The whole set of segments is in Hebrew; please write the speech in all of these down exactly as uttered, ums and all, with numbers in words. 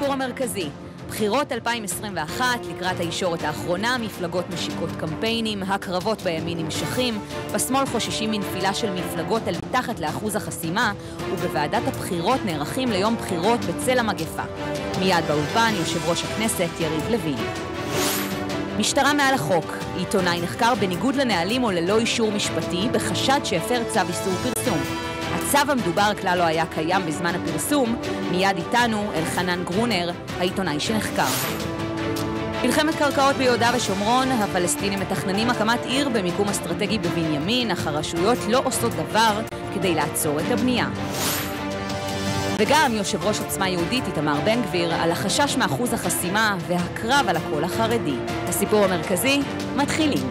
הסיפור המרכזי, בחירות אלפיים עשרים ואחת, לקראת הישורת האחרונה, מפלגות משיקות קמפיינים, הקרבות בימין נמשכים, בשמאל חוששים מנפילה של מפלגות אל מתחת לאחוז החסימה, ובוועדת הבחירות נערכים ליום בחירות בצל המגפה. מיד באולפן, יושב ראש הכנסת יריב לוין. משטרה מעל החוק, עיתונאי נחקר בניגוד לנהלים או ללא אישור משפטי, בחשד שהפר צו איסור פרסום. הצו המדובר כלל לא היה קיים בזמן הפרסום, מיד איתנו אלחנן גרונר, העיתונאי שנחקר. מלחמת קרקעות ביהודה ושומרון, הפלסטינים מתכננים הקמת עיר במיקום אסטרטגי בבנימין, אך הרשויות לא עושות דבר כדי לעצור את הבנייה. וגם יושב ראש עוצמה יהודית איתמר בן גביר על החשש מאחוז החסימה והקרב על הקול החרדי. הסיפור המרכזי, מתחילים.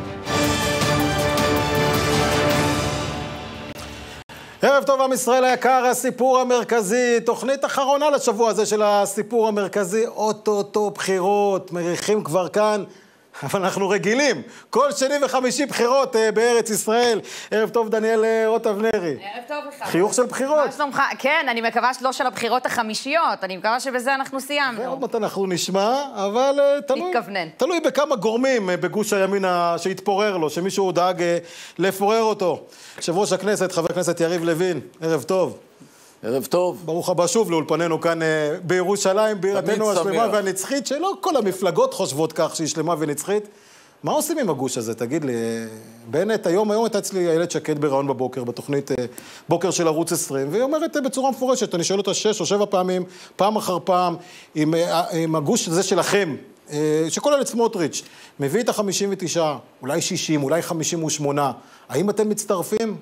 ערב טוב עם ישראל היקר, הסיפור המרכזי, תוכנית אחרונה לשבוע הזה של הסיפור המרכזי, אוטוטו בחירות, מריחים כבר כאן, אבל אנחנו רגילים, כל שני וחמישי בחירות אה, בארץ ישראל. ערב טוב דניאל רוט אבנרי. ערב טוב לך. חיוך של בחירות. מה שלומך? כן, אני מקווה שלא של הבחירות החמישיות, אני מקווה שבזה אנחנו סיימנו. ועוד מעט אנחנו נשמע, אבל אה, תלוי, מתכוונן. תלוי בכמה גורמים אה, בגוש הימין שהתפורר לו, שמישהו דאג אה, לפורר אותו. יושב ראש הכנסת, חבר הכנסת יריב לוין, ערב טוב. ערב טוב. ברוך הבא שוב לאולפננו כאן בירושלים, בירתנו השלמה והנצחית, שלא כל המפלגות חושבות כך שהיא שלמה ונצחית. מה עושים עם הגוש הזה? תגיד לי, בנט, היום, היום הייתה אצלי איילת שקד ברעיון בבוקר, בתוכנית בוקר של ערוץ עשרים, והיא אומרת בצורה מפורשת, אני שואל אותה שש או שבע פעמים, פעם אחר פעם, עם, עם הגוש הזה שלכם, שכולל את סמוטריץ', מביא את ה-חמישים ותשע, אולי שישים, אולי חמישים ושמונה, האם אתם מצטרפים?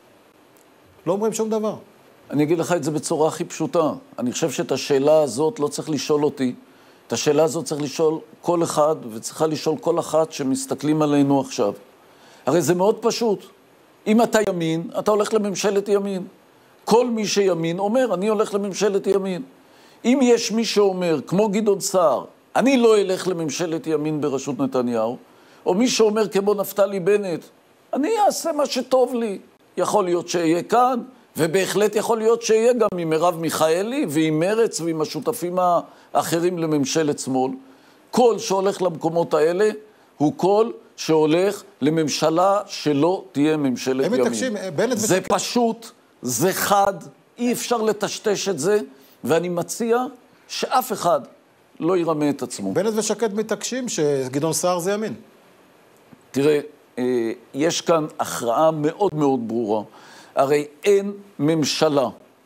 לא אומרים שום דבר. אני אגיד לך את זה בצורה הכי פשוטה. אני חושב שאת השאלה הזאת לא צריך לשאול אותי. את השאלה הזאת צריך לשאול כל אחד, וצריכה לשאול כל אחת שמסתכלים עלינו עכשיו. הרי זה מאוד פשוט. אם אתה ימין, אתה הולך לממשלת ימין. כל מי שימין אומר, אני הולך לממשלת ימין. אם יש מי שאומר, כמו גדעון סער, אני לא אלך לממשלת ימין בראשות נתניהו, או מי שאומר כמו נפתלי בנט, אני אעשה מה שטוב לי. יכול להיות שיהיה כאן, ובהחלט יכול להיות שיהיה גם עם מרב מיכאלי ועם מרץ ועם השותפים האחרים לממשלת שמאל. כל שהולך למקומות האלה הוא כל שהולך לממשלה שלא תהיה ממשלת ימין. מתקשים, בנט זה ותק... פשוט, זה חד, אי אפשר לטשטש את זה, ואני מציע שאף אחד לא ירמה את עצמו. בנט ושקד מתעקשים שגדעון סער זה ימין. תראה, יש כאן הכרעה מאוד מאוד ברורה. הרי אין ממשלה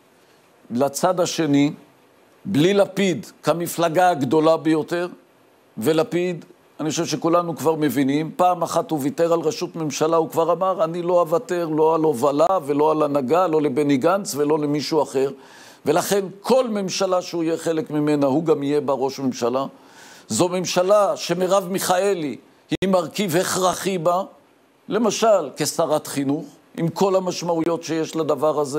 לצד השני, בלי לפיד כמפלגה הגדולה ביותר, ולפיד, אני חושב שכולנו כבר מבינים, פעם אחת הוא ויתר על ראשות ממשלה, הוא כבר אמר, אני לא אוותר, לא על הובלה ולא על הנהגה, לא לבני גנץ ולא למישהו אחר, ולכן כל ממשלה שהוא יהיה חלק ממנה, הוא גם יהיה בה ראש ממשלה. זו ממשלה שמרב מיכאלי היא מרכיב הכרחי בה, למשל כשרת חינוך, עם כל המשמעויות שיש לדבר הזה.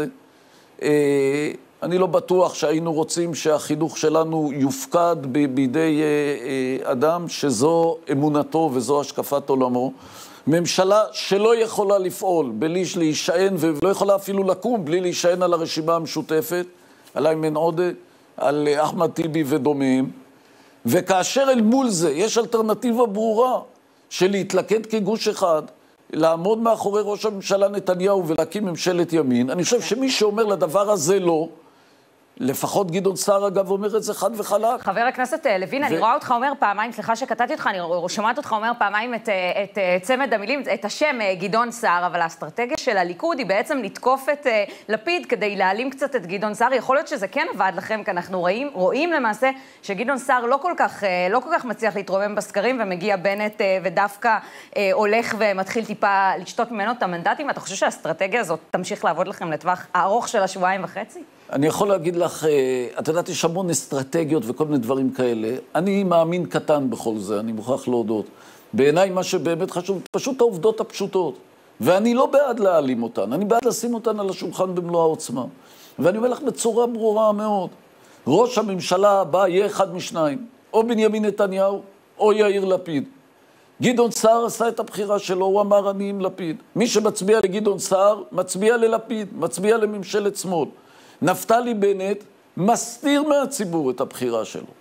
אני לא בטוח שהיינו רוצים שהחינוך שלנו יופקד בידי אדם שזו אמונתו וזו השקפת עולמו. ממשלה שלא יכולה לפעול בלי להישען, ולא יכולה אפילו לקום בלי להישען על הרשימה המשותפת, על איימן עודה, על אחמד טיבי ודומיהם. וכאשר אל מול זה יש אלטרנטיבה ברורה של להתלכד כגוש אחד, לעמוד מאחורי ראש הממשלה נתניהו ולהקים ממשלת ימין, אני חושב שמי שאומר לדבר הזה לא, לפחות גדעון סער אגב אומר את זה חד וחלק. חבר הכנסת לוין, אני רואה אותך אומר פעמיים, סליחה שקטעתי אותך, אני שומעת אותך אומר פעמיים את, את צמד המילים, את השם גדעון סער, אבל האסטרטגיה של הליכוד היא בעצם לתקוף את לפיד כדי להעלים קצת את גדעון סער. יכול להיות שזה כן עבד לכם, כי אנחנו רואים, רואים למעשה שגדעון סער לא כל כך, לא כל כך מצליח להתרומם בסקרים, ומגיע בנט ודווקא הולך ומתחיל טיפה לשתות ממנו את המנדטים. אתה חושב שהאסטרטגיה הזאת תמשיך לעבוד לכם לטווח הארוך של השבועיים וחצי? אני יכול להגיד לך, את יודעת, יש המון אסטרטגיות וכל מיני דברים כאלה. אני מאמין קטן בכל זה, אני מוכרח להודות. בעיניי מה שבאמת חשוב, פשוט העובדות הפשוטות. ואני לא בעד להעלים אותן, אני בעד לשים אותן על השולחן במלוא העוצמה. ואני אומר לך בצורה ברורה מאוד, ראש הממשלה הבא יהיה אחד משניים, או בנימין נתניהו, או יאיר לפיד. גדעון סער עשה את הבחירה שלו, הוא אמר אני עם לפיד. מי שמצביע לגדעון סער, מצביע ללפיד, מצביע לממשלת שמאל. נפתלי בנט מסתיר מהציבור את הבחירה שלו.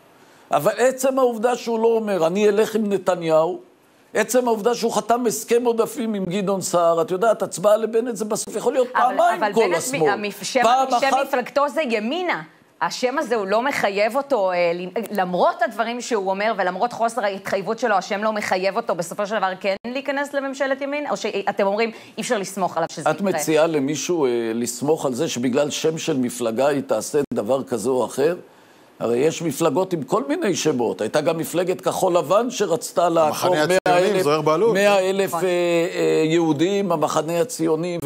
אבל עצם העובדה שהוא לא אומר, אני אלך עם נתניהו, עצם העובדה שהוא חתם הסכם עודפים עם גדעון סער, את יודעת, הצבעה לבנט זה בסוף יכול להיות פעמיים כל השמאל. אבל בנט, שם מפלגתו זה ימינה. השם הזה הוא לא מחייב אותו, למרות הדברים שהוא אומר, ולמרות חוסר ההתחייבות שלו, השם לא מחייב אותו בסופו של דבר כן להיכנס לממשלת ימין? או שאתם אומרים, אי אפשר לסמוך עליו שזה יקרה? את מציעה למישהו לסמוך על זה שבגלל שם של מפלגה היא תעשה דבר כזה או אחר? הרי יש מפלגות עם כל מיני שמות. הייתה גם מפלגת כחול לבן שרצתה לעקור מאה אלף יהודים, המחנה הציוני,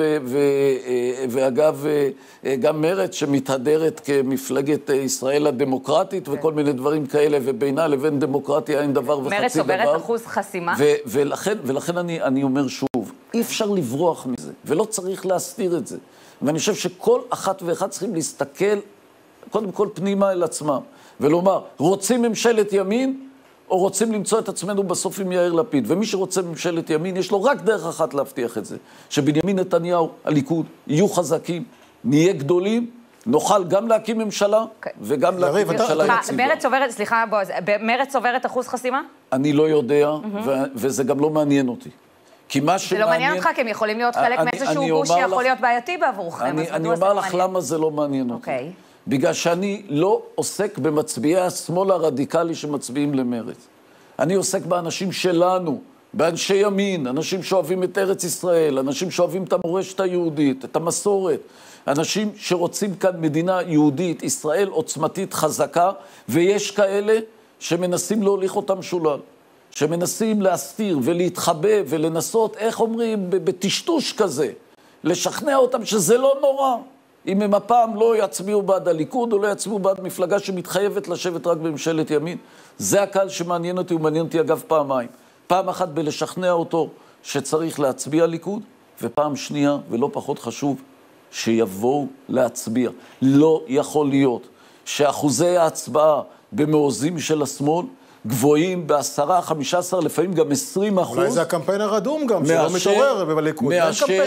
ואגב, גם מרצ שמתהדרת כמפלגת ישראל הדמוקרטית, וכל מיני דברים כאלה, ובינה לבין דמוקרטיה אין דבר וחצי דבר. מרצ עוברת אחוז חסימה? ולכן אני אומר שוב, אי אפשר לברוח מזה, ולא צריך להסתיר את זה. ואני חושב שכל אחת ואחד צריכים להסתכל קודם כל פנימה אל עצמם, ולומר, רוצים ממשלת ימין, או רוצים למצוא את עצמנו בסוף עם יאיר לפיד. ומי שרוצה ממשלת ימין, יש לו רק דרך אחת להבטיח את זה, שבנימין נתניהו, הליכוד, יהיו חזקים, נהיה גדולים, נוכל גם להקים ממשלה, וגם להקים ממשלה יציבה. מרצ עוברת, סליחה, בועז, מרצ עוברת אחוז חסימה? אני לא יודע, וזה גם לא מעניין אותי. זה לא מעניין אותך, כי הם יכולים להיות חלק מאיזשהו גוש שיכול להיות בעייתי בעבורכם. אני אומר לך למה זה לא מעניין אותי. בגלל שאני לא עוסק במצביעי השמאל הרדיקלי שמצביעים למרץ. אני עוסק באנשים שלנו, באנשי ימין, אנשים שאוהבים את ארץ ישראל, אנשים שאוהבים את המורשת היהודית, את המסורת, אנשים שרוצים כאן מדינה יהודית, ישראל עוצמתית חזקה, ויש כאלה שמנסים להוליך אותם שולל, שמנסים להסתיר ולהתחבא ולנסות, איך אומרים, בטשטוש כזה, לשכנע אותם שזה לא נורא. אם הם הפעם לא יצביעו בעד הליכוד, או לא יצביעו בעד מפלגה שמתחייבת לשבת רק בממשלת ימין. זה הקהל שמעניין אותי, הוא מעניין אותי אגב פעמיים. פעם אחת בלשכנע אותו שצריך להצביע ליכוד, ופעם שנייה, ולא פחות חשוב, שיבואו להצביע. לא יכול להיות שאחוזי ההצבעה במעוזים של השמאל, גבוהים בעשרה, חמישה עשר, לפעמים גם עשרים אחוז. אולי זה הקמפיין הרדום גם, שלא מתעורר בליכוד. מאשר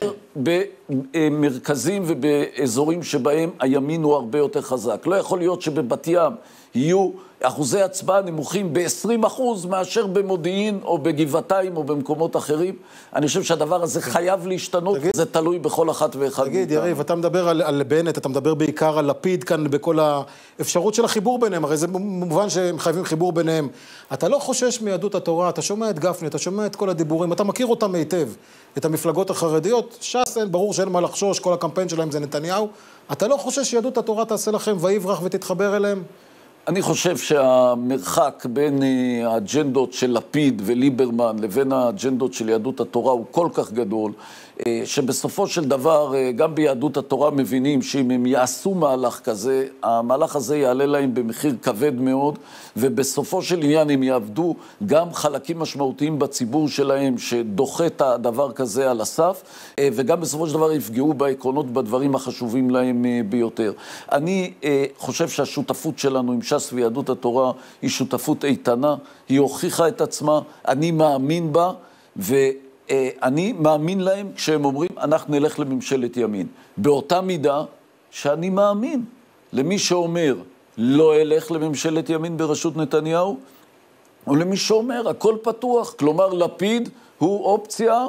במרכזים ובאזורים שבהם הימין הוא הרבה יותר חזק. לא יכול להיות שבבת ים יהיו אחוזי הצבעה נמוכים ב-עשרים אחוז מאשר במודיעין או בגבעתיים או במקומות אחרים. אני חושב שהדבר הזה חייב להשתנות, זה תלוי בכל אחת ואחד. תגיד, יריב, אתה מדבר על, על בנט, אתה מדבר בעיקר על לפיד כאן בכל האפשרות של החיבור ביניהם, הרי זה מובן שהם חייבים חיבור ביניהם. אתה לא חושש מיהדות התורה, אתה שומע את גפני, אתה שומע את כל הדיבורים, אתה מכיר אותם היטב, את המפלגות החרדיות, ש"ס, ברור שאין מה לחשוש, כל הקמפיין שלהם זה נתניהו. אתה לא חושש שיהדות התורה תעשה לכם ויברח ותתחבר אליהם? אני חושב שהמרחק בין האג'נדות של לפיד וליברמן לבין האג'נדות של יהדות התורה הוא כל כך גדול, שבסופו של דבר גם ביהדות התורה מבינים שאם הם יעשו מהלך כזה, המהלך הזה יעלה להם במחיר כבד מאוד, ובסופו של עניין הם יעבדו גם חלקים משמעותיים בציבור שלהם שדוחה את הדבר כזה על הסף, וגם בסופו של דבר יפגעו בעקרונות בדברים החשובים להם ביותר. אני חושב שהשותפות שלנו עם ש"ס ויהדות התורה היא שותפות איתנה, היא הוכיחה את עצמה, אני מאמין בה, ו... אני מאמין להם כשהם אומרים, אנחנו נלך לממשלת ימין. באותה מידה שאני מאמין למי שאומר, לא אלך לממשלת ימין בראשות נתניהו, או למי שאומר, הכל פתוח. כלומר, לפיד הוא אופציה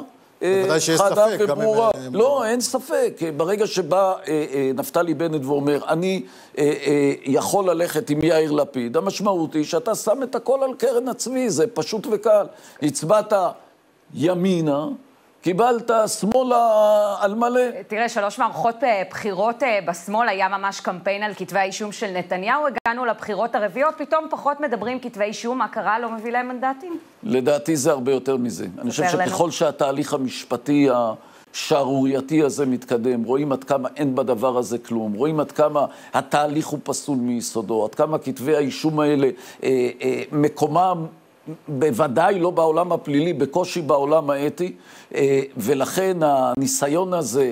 חדה וברורה. לא, אין ספק. ברגע שבא נפתלי בנט ואומר, אני יכול ללכת עם יאיר לפיד, המשמעות היא שאתה שם את הכל על קרן הצבי, זה פשוט וקל. הצבעת ימינה, קיבלת שמאלה על מלא. תראה, שלוש מערכות בחירות בשמאל היה ממש קמפיין על כתבי האישום של נתניהו, הגענו לבחירות הרביעיות, פתאום פחות מדברים כתבי אישום, מה קרה? לא מביא להם מנדטים? לדעתי זה הרבה יותר מזה. אני חושב שככל שהתהליך המשפטי השערורייתי הזה מתקדם, רואים עד כמה אין בדבר הזה כלום, רואים עד כמה התהליך הוא פסול מיסודו, עד כמה כתבי האישום האלה אה, אה, מקומם, בוודאי לא בעולם הפלילי, בקושי בעולם האתי, ולכן הניסיון הזה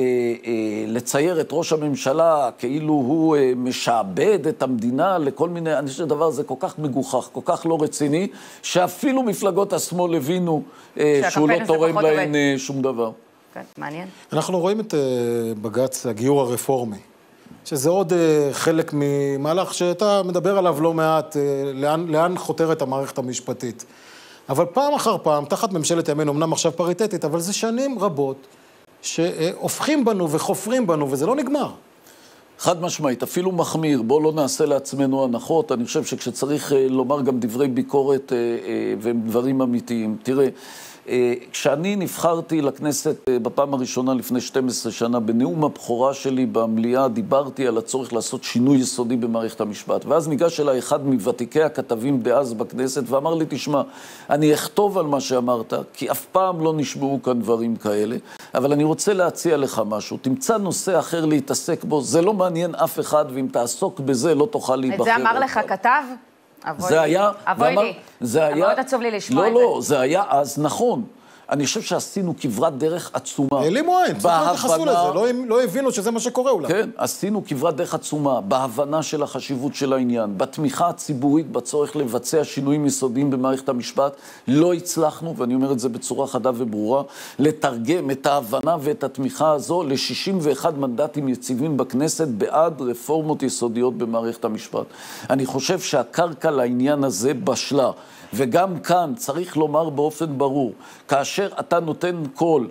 לצייר את ראש הממשלה כאילו הוא משעבד את המדינה לכל מיני, אני חושב שהדבר הזה כל כך מגוחך, כל כך לא רציני, שאפילו מפלגות השמאל הבינו שהוא לא תורם להן שום דבר. מעניין. אנחנו רואים את בג"ץ הגיור הרפורמי. שזה עוד חלק ממהלך שאתה מדבר עליו לא מעט, לאן, לאן חותרת המערכת המשפטית. אבל פעם אחר פעם, תחת ממשלת ימין, אמנם עכשיו פריטטית, אבל זה שנים רבות שהופכים בנו וחופרים בנו, וזה לא נגמר. חד משמעית, אפילו מחמיר, בואו לא נעשה לעצמנו הנחות, אני חושב שכשצריך לומר גם דברי ביקורת והם דברים אמיתיים. תראה, כשאני נבחרתי לכנסת בפעם הראשונה לפני שתים עשרה שנה, בנאום הבכורה שלי במליאה דיברתי על הצורך לעשות שינוי יסודי במערכת המשפט. ואז ניגש אליי אחד מוותיקי הכתבים דאז בכנסת ואמר לי, תשמע, אני אכתוב על מה שאמרת, כי אף פעם לא נשמעו כאן דברים כאלה, אבל אני רוצה להציע לך משהו. תמצא נושא אחר להתעסק בו, זה לא מעניין אף אחד, ואם תעסוק בזה לא תוכל להיבחר. את זה אמר לך כתב? זה היה, אבוי לי, זה היה, מאוד עצוב לי לשמוע את לא, זה. לא, זה היה אז נכון. אני חושב שעשינו כברת דרך עצומה. העלימו עין, פשוט לא התייחסו לזה, לא, לא הבינו שזה מה שקורה אולי. כן, עשינו כברת דרך עצומה, בהבנה של החשיבות של העניין, בתמיכה הציבורית, בצורך לבצע שינויים יסודיים במערכת המשפט, לא הצלחנו, ואני אומר את זה בצורה חדה וברורה, לתרגם את ההבנה ואת התמיכה הזו ל-שישים ואחד מנדטים יציבים בכנסת בעד רפורמות יסודיות במערכת המשפט. אני חושב שהקרקע לעניין הזה בשלה. וגם כאן צריך לומר באופן ברור, כאשר אתה נותן קול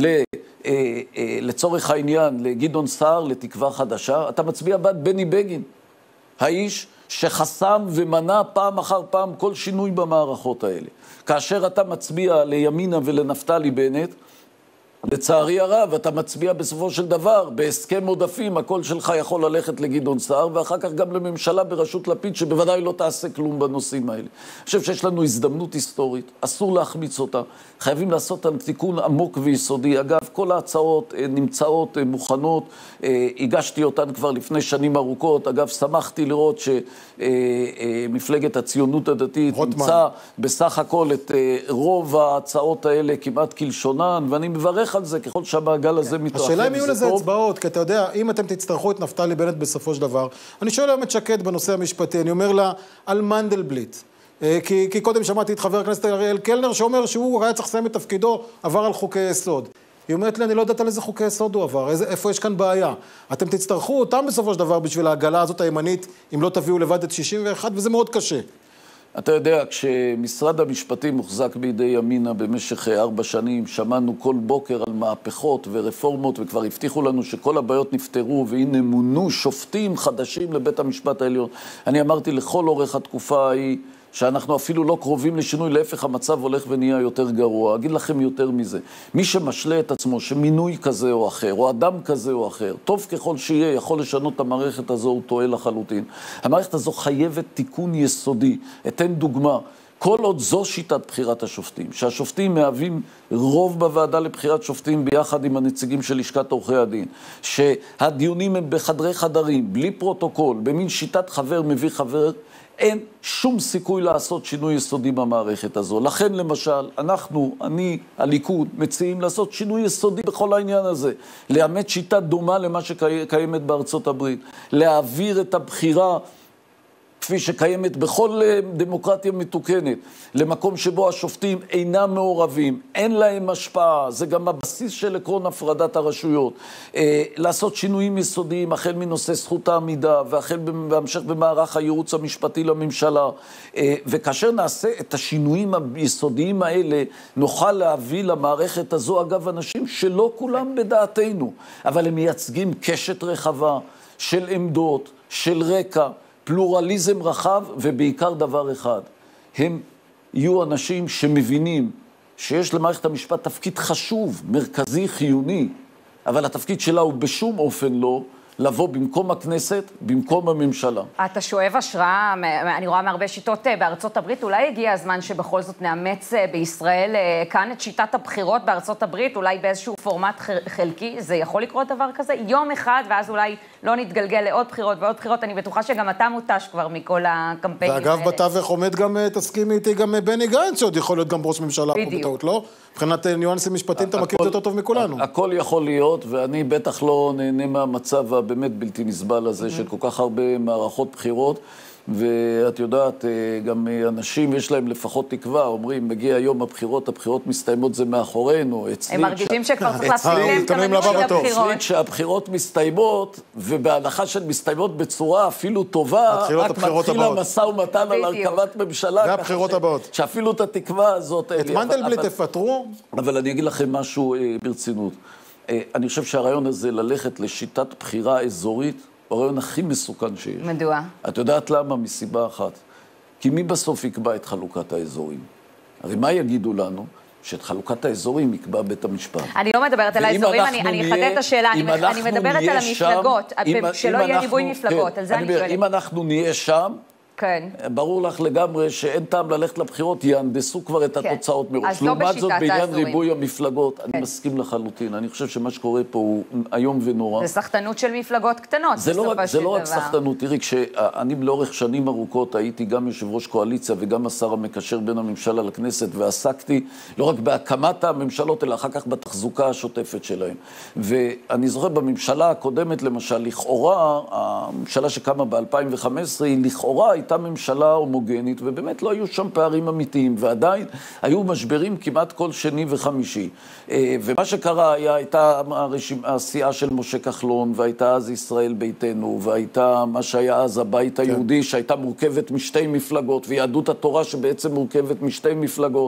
לצורך העניין לגדעון סער, לתקווה חדשה, אתה מצביע בעד בני בגין, האיש שחסם ומנע פעם אחר פעם כל שינוי במערכות האלה. כאשר אתה מצביע לימינה ולנפתלי בנט, לצערי הרב, אתה מצביע בסופו של דבר, בהסכם עודפים, הקול שלך יכול ללכת לגדעון סער, ואחר כך גם לממשלה בראשות לפיד, שבוודאי לא תעשה כלום בנושאים האלה. אני חושב שיש לנו הזדמנות היסטורית, אסור להחמיץ אותה, חייבים לעשות על תיקון עמוק ויסודי. אגב, כל ההצעות נמצאות מוכנות, הגשתי אותן כבר לפני שנים ארוכות, אגב, שמחתי לראות שמפלגת הציונות הדתית נמצא בסך הכל את רוב ההצעות האלה כמעט כלשונן, ואני מברך על זה, ככל שהמעגל הזה מתרחב. השאלה אם יהיו לזה אצבעות, כי אתה יודע, אם אתם תצטרכו את נפתלי בנט בסופו של דבר, אני שואל היום את שקד בנושא המשפטי, אני אומר לה, על מנדלבליט, כי, כי קודם שמעתי את חבר הכנסת אריאל קלנר, שאומר שהוא היה צריך לסיים את תפקידו, עבר על חוקי יסוד. היא אומרת לי, אני לא יודעת על איזה חוקי יסוד הוא עבר, איזה, איפה יש כאן בעיה. אתם תצטרכו אותם בסופו של דבר בשביל העגלה הזאת הימנית, אם לא תביאו לבד את שישים ואחת, וזה מאוד קשה. אתה יודע, כשמשרד המשפטים מוחזק בידי ימינה במשך ארבע שנים, שמענו כל בוקר על מהפכות ורפורמות, וכבר הבטיחו לנו שכל הבעיות נפתרו, והנה מונו שופטים חדשים לבית המשפט העליון. אני אמרתי לכל אורך התקופה ההיא, שאנחנו אפילו לא קרובים לשינוי, להפך המצב הולך ונהיה יותר גרוע. אגיד לכם יותר מזה, מי שמשלה את עצמו שמינוי כזה או אחר, או אדם כזה או אחר, טוב ככל שיהיה, יכול לשנות את המערכת הזו, הוא טועה לחלוטין. המערכת הזו חייבת תיקון יסודי. אתן דוגמה, כל עוד זו שיטת בחירת השופטים, שהשופטים מהווים רוב בוועדה לבחירת שופטים ביחד עם הנציגים של לשכת עורכי הדין, שהדיונים הם בחדרי חדרים, בלי פרוטוקול, במין שיטת חבר מביא חבר, אין שום סיכוי לעשות שינוי יסודי במערכת הזו. לכן למשל, אנחנו, אני, הליכוד, מציעים לעשות שינוי יסודי בכל העניין הזה. לאמץ שיטה דומה למה שקיימת בארצות הברית. להעביר את הבחירה, כפי שקיימת בכל דמוקרטיה מתוקנת, למקום שבו השופטים אינם מעורבים, אין להם השפעה, זה גם הבסיס של עקרון הפרדת הרשויות. אה, לעשות שינויים יסודיים, החל מנושא זכות העמידה, והחל בהמשך במערך הייעוץ המשפטי לממשלה. אה, וכאשר נעשה את השינויים היסודיים האלה, נוכל להביא למערכת הזו, אגב, אנשים שלא כולם בדעתנו, אבל הם מייצגים קשת רחבה של עמדות, של רקע, פלורליזם רחב, ובעיקר דבר אחד, הם יהיו אנשים שמבינים שיש למערכת המשפט תפקיד חשוב, מרכזי, חיוני, אבל התפקיד שלה הוא בשום אופן לא לבוא במקום הכנסת, במקום הממשלה. אתה שואב השראה, אני רואה מהרבה שיטות בארצות הברית, אולי הגיע הזמן שבכל זאת נאמץ בישראל כאן את שיטת הבחירות בארצות הברית, אולי באיזשהו פורמט חלקי, זה יכול לקרות דבר כזה? יום אחד, ואז אולי לא נתגלגל לעוד בחירות ועוד בחירות, אני בטוחה שגם אתה מוטש כבר מכל הקמפיינים האלה. ואגב, בתווך עומד גם, תסכימי איתי, גם בני גנץ, שעוד יכול להיות גם ראש ממשלה פה בטעות, לא? מבחינת ניואנסים משפטיים, אתה מכיר את זה יותר טוב מכולנו. הכל יכול להיות, ואני בטח לא נהנה מהמצב הבאמת בלתי נסבל הזה של כל כך הרבה מערכות בחירות. ואת יודעת, גם אנשים יש להם לפחות תקווה, אומרים, מגיע יום הבחירות, הבחירות מסתיימות, זה מאחורינו. הם מרגישים שכבר צריך להפסיק להם את הבחירות. אצלי כשהבחירות מסתיימות, ובהנחה שהן מסתיימות בצורה אפילו טובה, רק מתחיל המשא ומתן על הרכבת ממשלה. זה הבחירות הבאות. שאפילו את התקווה הזאת... את מנדלבליט תפטרו? אבל אני אגיד לכם משהו ברצינות. אני חושב שהרעיון הזה ללכת לשיטת בחירה אזורית, הוא הרעיון הכי מסוכן שיש. מדוע? את יודעת למה? מסיבה אחת. כי מי בסוף יקבע את חלוקת האזורים? הרי מה יגידו לנו? שאת חלוקת האזורים יקבע בית המשפט. אני לא מדברת על האזורים, אני אחדד את השאלה, אני מדברת על המפלגות, שלא יהיה ריבוי מפלגות, על זה אני שואלת. אם אנחנו נהיה שם, כן. ברור לך לגמרי שאין טעם ללכת לבחירות, יאנדסו כבר את התוצאות מראש. לעומת זאת, בעניין ריבוי המפלגות, אני מסכים לחלוטין. אני חושב שמה שקורה פה הוא איום ונורא. זה סחטנות של מפלגות קטנות. זה לא רק סחטנות. תראי, כשאני לאורך שנים ארוכות הייתי גם יושב ראש קואליציה וגם השר המקשר בין הממשלה לכנסת, ועסקתי לא רק בהקמת הממשלות, אלא אחר כך בתחזוקה השוטפת שלהם. ואני זוכר בממשלה הקודמת, למשל, לכאורה, הממשלה שקמה ב-אלפיים וחמש עשרה, היא לכאורה הייתה ממשלה הומוגנית, ובאמת לא היו שם פערים אמיתיים, ועדיין היו משברים כמעט כל שני וחמישי. ומה שקרה היה, הייתה הסיעה של משה כחלון, והייתה אז ישראל ביתנו, והייתה מה שהיה אז הבית היהודי, שהייתה מורכבת משתי מפלגות, ויהדות התורה שבעצם מורכבת משתי מפלגות,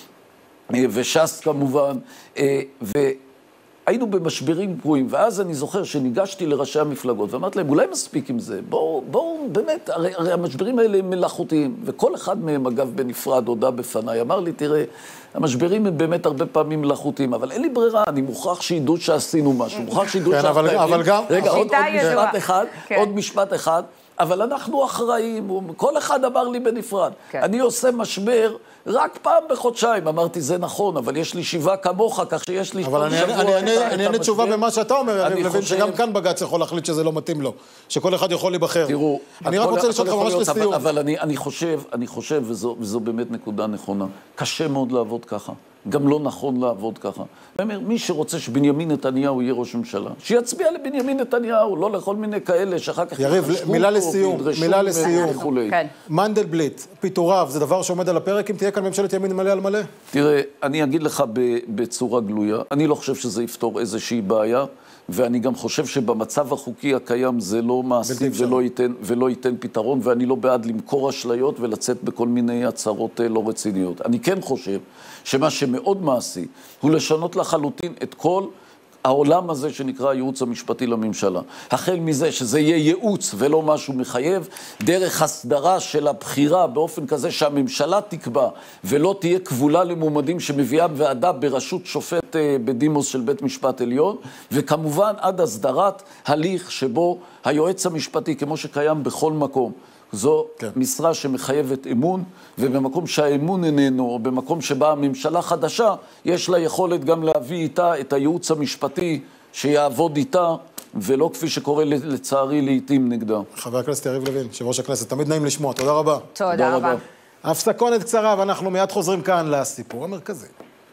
וש"ס כמובן, ו... היינו במשברים גרועים, ואז אני זוכר שניגשתי לראשי המפלגות, ואמרתי להם, אולי מספיק עם זה, בואו, בואו, באמת, הרי, הרי המשברים האלה הם מלאכותיים, וכל אחד מהם, אגב, בנפרד, הודע בפניי, אמר לי, תראה, המשברים הם באמת הרבה פעמים מלאכותיים, אבל אין לי ברירה, אני מוכרח שידעו שעשינו משהו, מוכרח שידעו כן, שעשינו. אבל, אבל גם... רגע, עוד, עוד משפט אחד, כן. עוד משפט אחד, אבל אנחנו אחראים, כל אחד אמר לי בנפרד, כן. אני עושה משבר רק פעם בחודשיים, אמרתי זה נכון, אבל יש לי שבעה כמוך, כך שיש לי... אבל אני אענה תשובה במה שאתה אומר, אני מבין שגם כאן בג"ץ יכול להחליט שזה לא מתאים לו, שכל אחד יכול להיבחר. תראו, אני רק רוצה לשאול לך ממש לסיום. אבל אני חושב, אני חושב, וזו באמת נקודה נכונה, קשה מאוד לעבוד ככה. גם לא נכון לעבוד ככה. אומר, מי שרוצה שבנימין נתניהו יהיה ראש ממשלה, שיצביע לבנימין נתניהו, לא לכל מיני כאלה שאחר כך... יריב, מילה לסיום, מילה לסיום. מנדלבליט, פיטוריו, זה דבר שעומד על הפרק אם תהיה כאן ממשלת ימין מלא על מלא? תראה, אני אגיד לך בצורה גלויה, אני לא חושב שזה יפתור איזושהי בעיה, ואני גם חושב שבמצב החוקי הקיים זה לא מעשי ולא ייתן, ולא ייתן פתרון, ואני לא בעד למכור אשליות ולצאת בכל מיני הצהרות לא רציניות. אני כן חושב שמה שמאוד מעשי הוא לשנות לחלוטין את כל העולם הזה שנקרא הייעוץ המשפטי לממשלה. החל מזה שזה יהיה ייעוץ ולא משהו מחייב, דרך הסדרה של הבחירה באופן כזה שהממשלה תקבע ולא תהיה כבולה למועמדים שמביאה ועדה בראשות שופט בדימוס של בית משפט עליון, וכמובן עד הסדרת הליך שבו היועץ המשפטי, כמו שקיים בכל מקום, זו כן. משרה שמחייבת אמון, ובמקום שהאמון איננו, או במקום שבה הממשלה חדשה, יש לה יכולת גם להביא איתה את הייעוץ המשפטי שיעבוד איתה, ולא כפי שקורה לצערי לעתים נגדה. חבר הכנסת יריב לוין, יושב ראש הכנסת, תמיד נעים לשמוע, תודה רבה. תודה, תודה רבה. רבה. הפסקונת קצרה, ואנחנו מיד חוזרים כאן לסיפור המרכזי.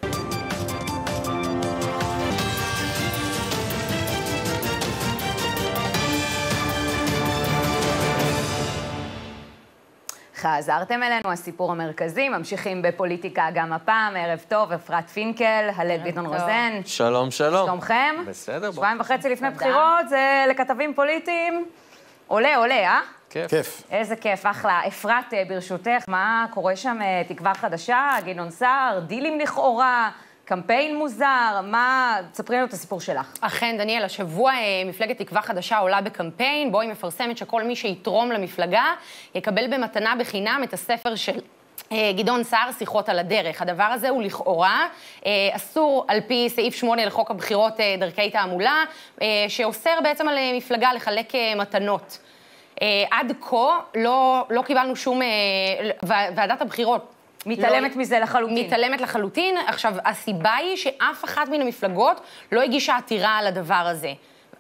חזרתם אלינו, הסיפור המרכזי, ממשיכים בפוליטיקה גם הפעם, ערב טוב, אפרת פינקל, הלב ביטון רוזן. שלום, שלום. שלומכם? בסדר. שבועיים וחצי לפני בחירות, זה לכתבים פוליטיים. עולה, עולה, אה? כיף. כיף. איזה כיף, אחלה. אפרת, ברשותך, מה קורה שם? תקווה חדשה, גדעון סער, דילים לכאורה, קמפיין מוזר, מה... תספרי לנו את הסיפור שלך. אכן, דניאל, השבוע מפלגת תקווה חדשה עולה בקמפיין, בו היא מפרסמת שכל מי שיתרום למפלגה יקבל במתנה בחינם את הספר של גדעון סער, שיחות על הדרך. הדבר הזה הוא לכאורה אסור על פי סעיף שמונה לחוק הבחירות דרכי תעמולה, שאוסר בעצם על מפלגה לחלק מתנות. עד כה לא, לא קיבלנו שום... ועדת הבחירות מתעלמת לא, מזה לחלוטין. מתעלמת לחלוטין. עכשיו, הסיבה היא שאף אחת מן המפלגות לא הגישה עתירה על הדבר הזה.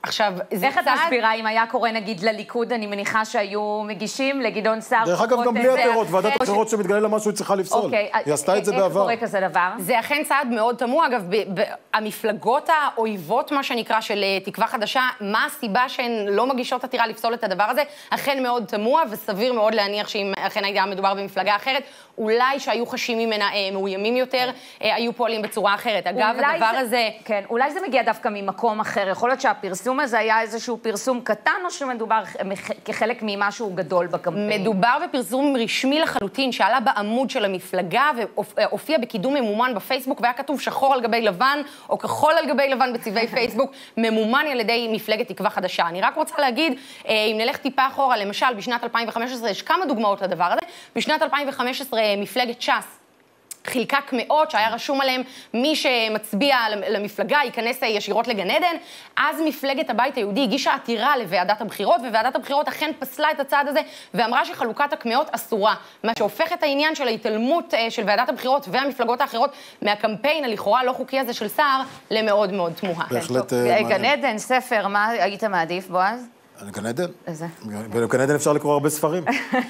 עכשיו, זה איך את מסבירה אם היה קורה נגיד לליכוד, אני מניחה שהיו מגישים לגדעון סער? דרך אגב, גם בלי עתירות, ועדת הבחירות שמתגלה לה משהו היא צריכה לפסול. היא עשתה את זה בעבר. איך קורה כזה דבר? זה אכן צעד מאוד תמוה. אגב, המפלגות האויבות, מה שנקרא, של תקווה חדשה, מה הסיבה שהן לא מגישות עתירה לפסול את הדבר הזה? אכן מאוד תמוה, וסביר מאוד להניח שאם אכן היה מדובר במפלגה אחרת, אולי שהיו חשים ממנה מאוימים יותר, היו פועלים בצורה אחרת. אגב, הדבר הזה... כן, אולי זה מגיע דווקא ממקום אחר. יכול להיות שהפרסום הזה היה איזשהו פרסום קטן, או שמדובר כחלק ממשהו גדול בקמפיין? מדובר בפרסום רשמי לחלוטין, שעלה בעמוד של המפלגה, והופיע בקידום ממומן בפייסבוק, והיה כתוב שחור על גבי לבן, או כחול על גבי לבן בצבעי פייסבוק, ממומן על ידי מפלגת תקווה חדשה. אני רק רוצה להגיד, אם נלך טיפה אחורה, למשל, בשנת אלפיים וחמש עשרה, יש כמה דוגמאות לדבר הזה. בשנת אלפיים וחמש עשרה, מפלגת ש"ס חילקה קמאות שהיה רשום עליהם מי שמצביע למפלגה ייכנס ישירות לגן עדן. אז מפלגת הבית היהודי הגישה עתירה לוועדת הבחירות, וועדת הבחירות אכן פסלה את הצעד הזה ואמרה שחלוקת הקמאות אסורה, מה שהופך את העניין של ההתעלמות של ועדת הבחירות והמפלגות האחרות מהקמפיין הלכאורה לא חוקי הזה של סער למאוד מאוד תמוהה. בהחלט... גן עדן, ספר, מה היית מעדיף, בועז? גן עדן? איזה? בגן עדן אפשר לקרוא הרבה ספרים.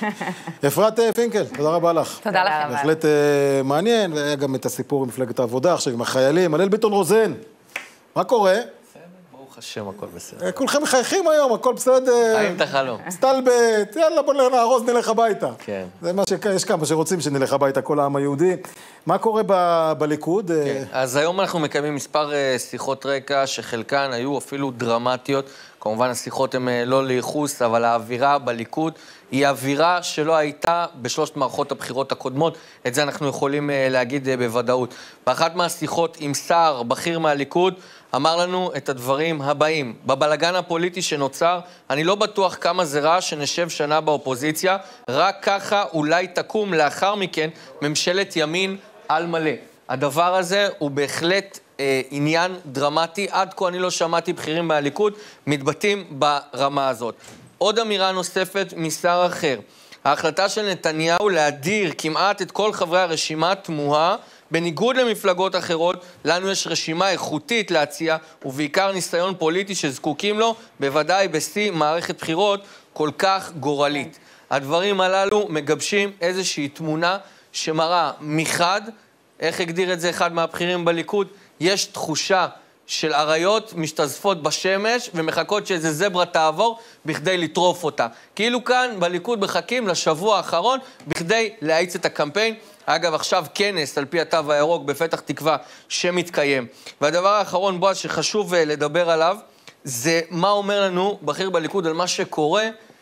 אפרת פינקל, תודה רבה לך. תודה לכם. בהחלט מעניין, והיה גם את הסיפור עם מפלגת העבודה, עכשיו עם החיילים, הלל ביטון רוזן. מה קורה? בסדר, ברוך השם, הכל בסדר. כולכם מחייכים היום, הכל בסדר. חיים את החלום. סטלבט, יאללה, בוא נארוז, נלך הביתה. כן. זה מה שיש כמה שרוצים שנלך הביתה, כל העם היהודי. מה קורה בליכוד? כן, אז היום אנחנו מקיימים מספר שיחות רקע, שחלקן היו אפילו דרמטיות. כמובן השיחות הן לא לייחוס, אבל האווירה בליכוד היא אווירה שלא הייתה בשלושת מערכות הבחירות הקודמות. את זה אנחנו יכולים להגיד בוודאות. באחת מהשיחות עם שר בכיר מהליכוד, אמר לנו את הדברים הבאים. בבלגן הפוליטי שנוצר, אני לא בטוח כמה זה רע שנשב שנה באופוזיציה, רק ככה אולי תקום לאחר מכן ממשלת ימין על מלא. הדבר הזה הוא בהחלט אה, עניין דרמטי. עד כה אני לא שמעתי בכירים מהליכוד מתבטאים ברמה הזאת. עוד אמירה נוספת משר אחר. ההחלטה של נתניהו להדיר כמעט את כל חברי הרשימה תמוהה, בניגוד למפלגות אחרות, לנו יש רשימה איכותית להציע, ובעיקר ניסיון פוליטי שזקוקים לו, בוודאי בשיא מערכת בחירות כל כך גורלית. הדברים הללו מגבשים איזושהי תמונה שמראה מחד, איך הגדיר את זה אחד מהבכירים בליכוד, יש תחושה של עריות משתזפות בשמש ומחכות שאיזה זברה תעבור בכדי לטרוף אותה. כאילו כאן בליכוד מחכים לשבוע האחרון בכדי להאיץ את הקמפיין. אגב, עכשיו כנס על פי התו הירוק בפתח תקווה שמתקיים. והדבר האחרון, בועז, שחשוב לדבר עליו, זה מה אומר לנו בכיר בליכוד על מה שקורה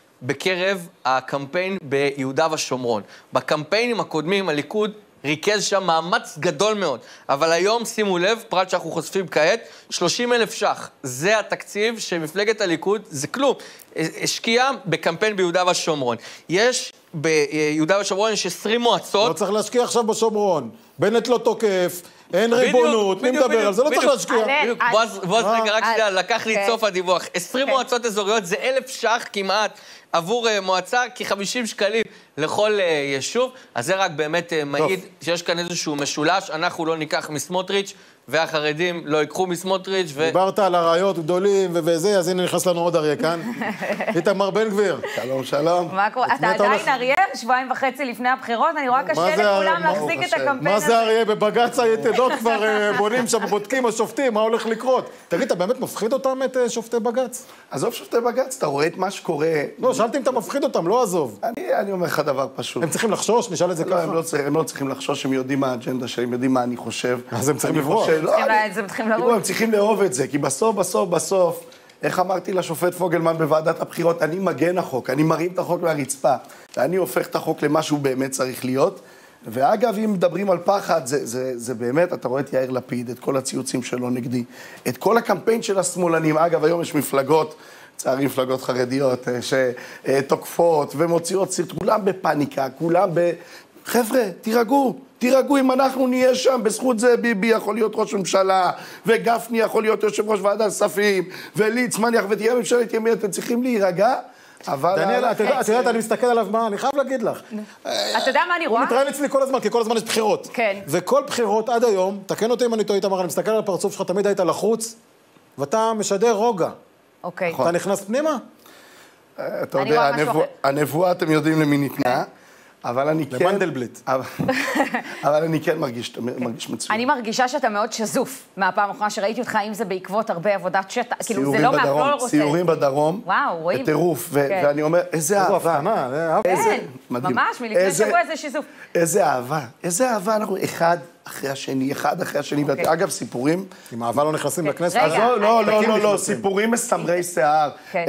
בקרב הקמפיין ביהודה ושומרון. בקמפיינים הקודמים הליכוד ריכז שם מאמץ גדול מאוד. אבל היום, שימו לב, פרט שאנחנו חושפים כעת, שלושים אלף ש"ח. זה התקציב שמפלגת הליכוד, זה כלום, השקיע בקמפיין ביהודה ושומרון. יש ביהודה ושומרון, יש עשרים מועצות. לא צריך להשקיע עכשיו בשומרון. בנט לא תוקף, אין ריבונות, מי מדבר על זה? לא צריך להשקיע. בועז, רגע, רק שנייה, לקח לי את סוף הדיווח. עשרים מועצות אזוריות, זה אלף ש"ח כמעט עבור מועצה, כ-חמישים שקלים לכל יישוב. אז זה רק באמת מעיד שיש כאן איזשהו משולש, אנחנו לא ניקח מסמוטריץ' והחרדים לא ייקחו מסמוטריץ' ו... דיברת על הרעיות גדולים וזה, אז הנה נכנס לנו עוד אריה כאן. איתמר בן גביר. שלום, שלום. מה קורה? אתה עדיין אריה? שבועיים וחצי לפני הבחירות? אני רואה קשה לכולם להחזיק את הקמפיין הזה. מה זה אריה? בבג"ץ היתדות כבר בונים שם, בודקים השופטים, מה הולך לקרות? תגיד, אתה באמת מפחיד אותם, את שופטי בג"ץ? עזוב שופטי בג"ץ, אתה רואה את מה שקורה... לא, שאלתי אם אתה מפחיד אותם, לא עזוב. אני אומר לך דבר פשוט. הם צריכים לחשוש, נשאל את זה ככה. הם לא צריכים לחשוש, הם יודעים מה האג'נדה שלי, הם יודעים מה אני חושב. אז הם צריכים לברוח. הם צריכים לאהוב את זה, כי בסוף, בסוף, בסוף, איך אמרתי לשופט פוגלמן בוועדת הבחירות, אני מגן החוק, אני מרים את החוק מהרצפה, ואני הופך את החוק למה שהוא באמת צריך להיות. ואגב, אם מדברים על פחד, זה, זה, זה באמת, אתה רואה את יאיר לפיד, את כל הציוצים שלו נגדי, את כל הקמפיין של השמאלנים. אגב, היום יש מפלגות, צערי מפלגות חרדיות, שתוקפות ומוציאות סרט, כולם בפניקה, כולם ב... חבר'ה, תירגעו, תירגעו, אם אנחנו נהיה שם, בזכות זה ביבי יכול להיות ראש ממשלה, וגפני יכול להיות יושב ראש ועדת כספים, וליצמן ותהיה ממשלת ימין, אתם צריכים להירגע, אבל... דניאל, את יודעת, אני מסתכל עליו מה, אני חייב להגיד לך. אתה יודע מה אני רואה? הוא מתראיין אצלי כל הזמן, כי כל הזמן יש בחירות. כן. וכל בחירות עד היום, תקן אותי אם אני טועה, איתמר, אני מסתכל על הפרצוף שלך, תמיד היית לחוץ, ואתה משדר רוגע. אוקיי. אתה נכנס פנימה? אתה יודע, הנבואה, אתם יודעים למי ניתנה, אבל אני כן... למנדלבליט. אבל אני כן מרגיש מצוין. אני מרגישה שאתה מאוד שזוף מהפעם האחרונה שראיתי אותך, אם זה בעקבות הרבה עבודת שטח, כאילו זה לא מהפלול רוצה. סיורים בדרום, וואו, רואים. בטירוף, ואני אומר, איזה אהבה. כן, ממש, מלפני שבוע איזה שיזוף. איזה אהבה, איזה אהבה, אנחנו אחד אחרי השני, אחד אחרי השני. אגב, סיפורים... עם אהבה לא נכנסים לכנסת? לא, לא, לא, לא, סיפורים מסמרי שיער.